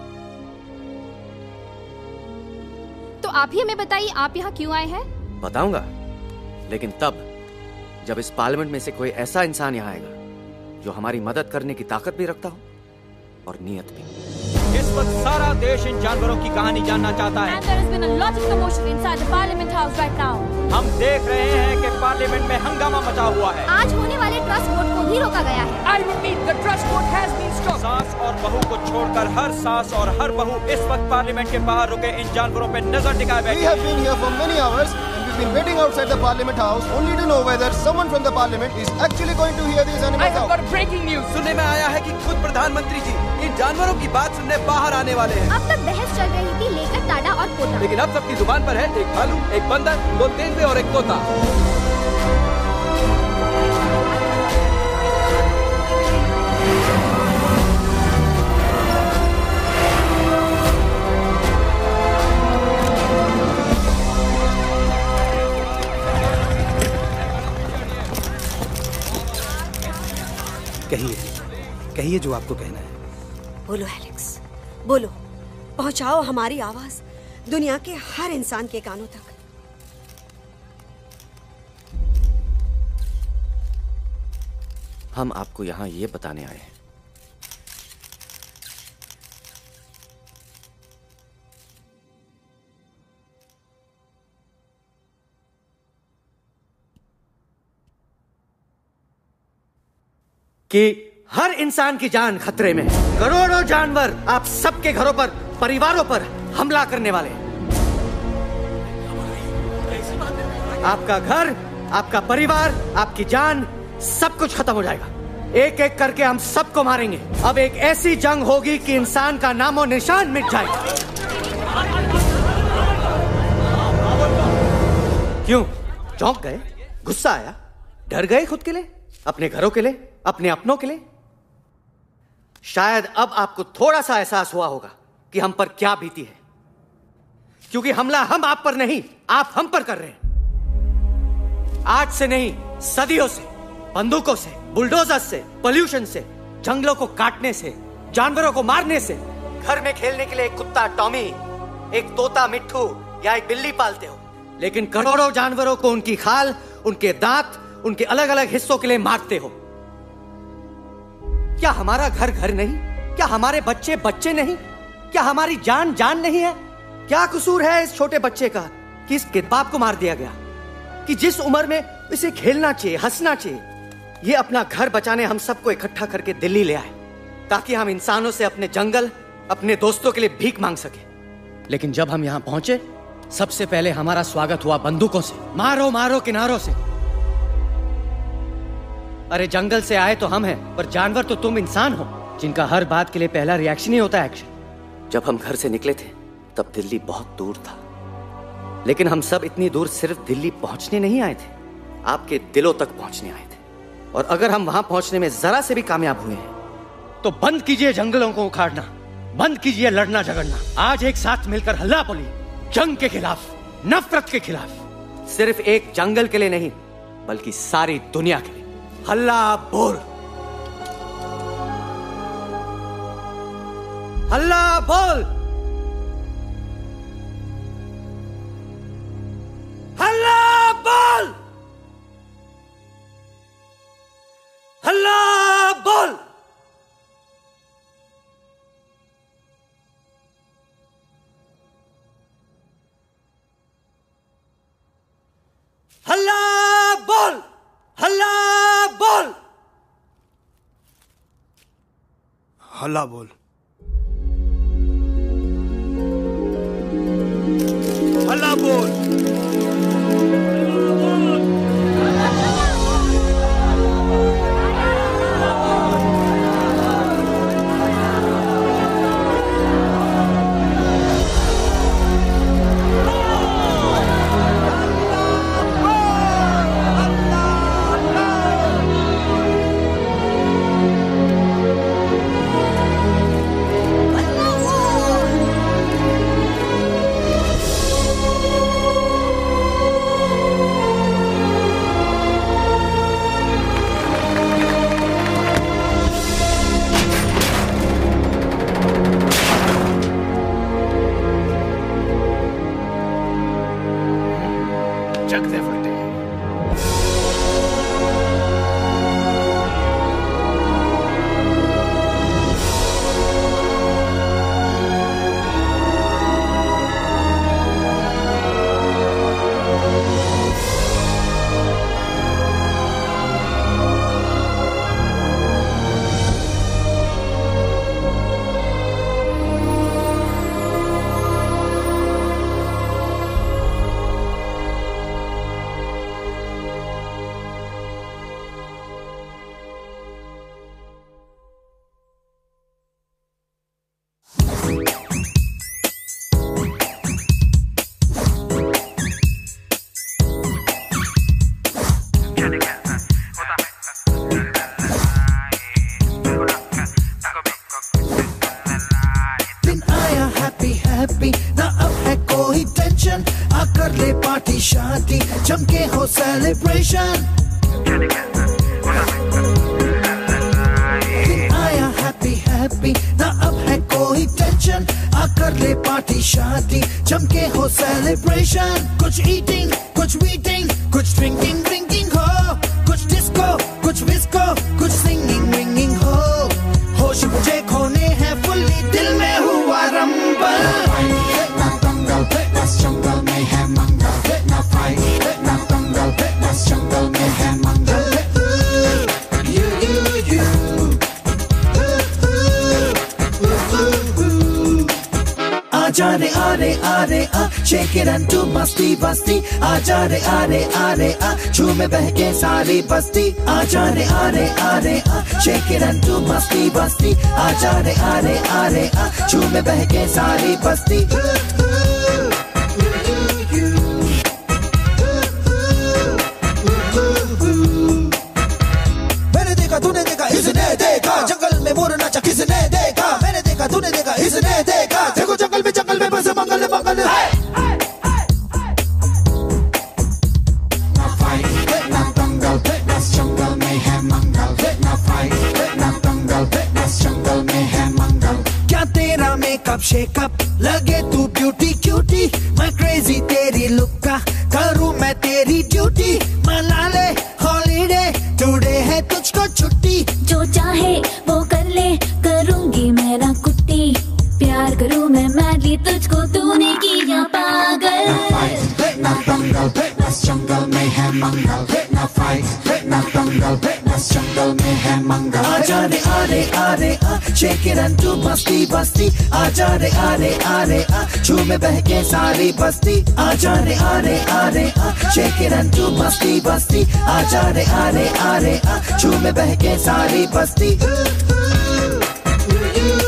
तो आप ही हमें बताइए, आप यहाँ क्यों आए हैं? बताऊंगा, लेकिन तब जब इस पार्लियामेंट में से कोई ऐसा इंसान यहाँ आएगा जो हमारी मदद करने की ताकत भी रखता हो और नीयत भी। इस वक्त सारा देश इन जानवरों की कहानी जानना चाहता है। And there has been a lot of commotion inside the Parliament House right now. हम देख रहे हैं कि पार्लियामेंट में हंगामा मचा हुआ है। आज होने वाले ट्रस्ट वोट को भी रोका गया है। I repeat, the trust vote has been stopped. सास और बहू को छोड़कर हर सास और हर बहू इस वक्त पार्लियामेंट के बाहर रुके इन जानवरों पे नजर टिकाए बैठे। We have been here for many hours and we've been waiting outside the Parliament House only to know whether someone from the Parliament is actually going to hear these animals out. I have got breaking news. सुनने में आया है कि खुद प्रधानमंत्री जी इन जानवरों की बात सुनने बाहर आने वाले हैं। अब तक बहस चल रही थी लेकर टाडा और पोता, लेकिन अब सबकी जुबान पर है एक भालू, एक बंदर, 2 तेंदुए और एक तोता। कहिए जो आपको कहना है। बोलो एलेक्स, बोलो, पहुंचाओ हमारी आवाज दुनिया के हर इंसान के कानों तक। हम आपको यहाँ ये बताने आए हैं कि हर इंसान की जान खतरे में है। करोड़ों जानवर आप सबके घरों पर, परिवारों पर हमला करने वाले हैं। आपका घर, आपका परिवार, आपकी जान, सब कुछ खत्म हो जाएगा। एक एक करके हम सबको मारेंगे। अब एक ऐसी जंग होगी कि इंसान का नामो निशान मिट जाएगा। क्यों चौंक गए? गुस्सा आया? डर गए खुद के लिए, अपने घरों के लिए, अपने अपनों के लिए? शायद अब आपको थोड़ा सा एहसास हुआ होगा कि हम पर क्या बीती है, क्योंकि हमला हम आप पर नहीं, आप हम पर कर रहे हैं। आज से नहीं, सदियों से, बंदूकों से, बुलडोजर से, पोल्यूशन से, जंगलों को काटने से, जानवरों को मारने से। घर में खेलने के लिए एक कुत्ता टॉमी, एक तोता मिट्ठू या एक बिल्ली पालते हो, लेकिन करोड़ों जानवरों को उनकी खाल, उनके दांत, उनके अलग अलग हिस्सों के लिए मारते हो। क्या हमारा घर घर नहीं? क्या हमारे बच्चे बच्चे नहीं? क्या हमारी जान जान नहीं है? क्या कसूर है इस छोटे बच्चे का कि इसके बाप को मार दिया गया, कि जिस उम्र में इसे खेलना चाहिए, हंसना चाहिए? ये अपना घर बचाने हम सबको इकट्ठा करके दिल्ली ले आए ताकि हम इंसानों से अपने जंगल, अपने दोस्तों के लिए भीख मांग सके। लेकिन जब हम यहाँ पहुंचे, सबसे पहले हमारा स्वागत हुआ बंदूकों से। मारो मारो किनारों से। अरे जंगल से आए तो हम हैं, पर जानवर तो तुम इंसान हो, जिनका हर बात के लिए पहला रिएक्शन ही होता है एक्शन। जब हम घर से निकले थे तब दिल्ली बहुत दूर था, लेकिन हम सब इतनी दूर सिर्फ दिल्ली पहुंचने नहीं आए थे, आपके दिलों तक पहुंचने आए थे। और अगर हम वहां पहुंचने में जरा से भी कामयाब हुए हैं तो बंद कीजिए जंगलों को उखाड़ना, बंद कीजिए लड़ना झगड़ना। आज एक साथ मिलकर हल्ला बोलिए, जंग के खिलाफ, नफरत के खिलाफ। सिर्फ एक जंगल के लिए नहीं, बल्कि सारी दुनिया के लिए। हल्ला बोल, हल्ला बोल, हल्ला बोल, हल्ला बोल। हल्ला बोल, हल्ला बोल, हल्ला बोल, हल्ला बोल। चमके हो सेलिब्रेशन, आया हैप्पी हैप्पी ना अब है कोई टेंशन, आकर ले पार्टी शादी चमके हो सेलिब्रेशन। कुछ ईटिंग, कुछ वीटिंग, कुछ ड्रिंकिंग ड्रिंकिंग हो, कुछ डिस्को, कुछ विस्को, कुछ सिंगिंग विंगिंग हो। होश मुझे खोने हैं फुल्ली, दिल में हुआ रंबल। जंगल में है मंगल, ना फाइट ना दंगल, बस जंगल में है मंगल। आजा रे आरे आरे आ, शेक इट एंड डू मस्ती बस्ती। आजा रे आरे आरे आ, झूमे बहके सारी बस्ती। आजा रे आरे आरे आ, शेक इट एंड डू मस्ती बस्ती। आजा रे आरे आरे आ, झूमे बहके सारी बस्ती। तूने देखा इसने देखा, जंगल में मोर नाचा किसने देखा। मैंने देखा तूने देखा इसने देखा, देखो जंगल में बस मंगल मंगल। ना फाइट ना दंगल, बस जंगल में है मंगल। ना फाइट ना दंगल, बस जंगल में है मंगल। क्या तेरा मेकअप शेकअप लगे तू ब्यूटी क्यूटी, मैं क्रेजी तेरी लुक का करूँ मैं तेरी ड्यूटी। मना ले हॉलीडे टुडे है तुझको छुट्टी, जो चाहे वो कर ले करूंगी मेरा कुट्टी। प्यार करूँ मैं मैडली तुझको, तूने किया पागल। ना दंगल बस जंगल में है मंगल। ना फाइट ना दंगल बस जंगल में है मंगल। आजा रे आरे आरे आ, शेक इट एंड डू मस्ती बस्ती। आजा रे आरे आरे आ, झूमे बहके सारी बस्ती। आजा रे आरे आरे आ, शेक इट एंड डू मस्ती बस्ती। आजा रे आरे आरे आ, झूमे बहके सारी बस्ती।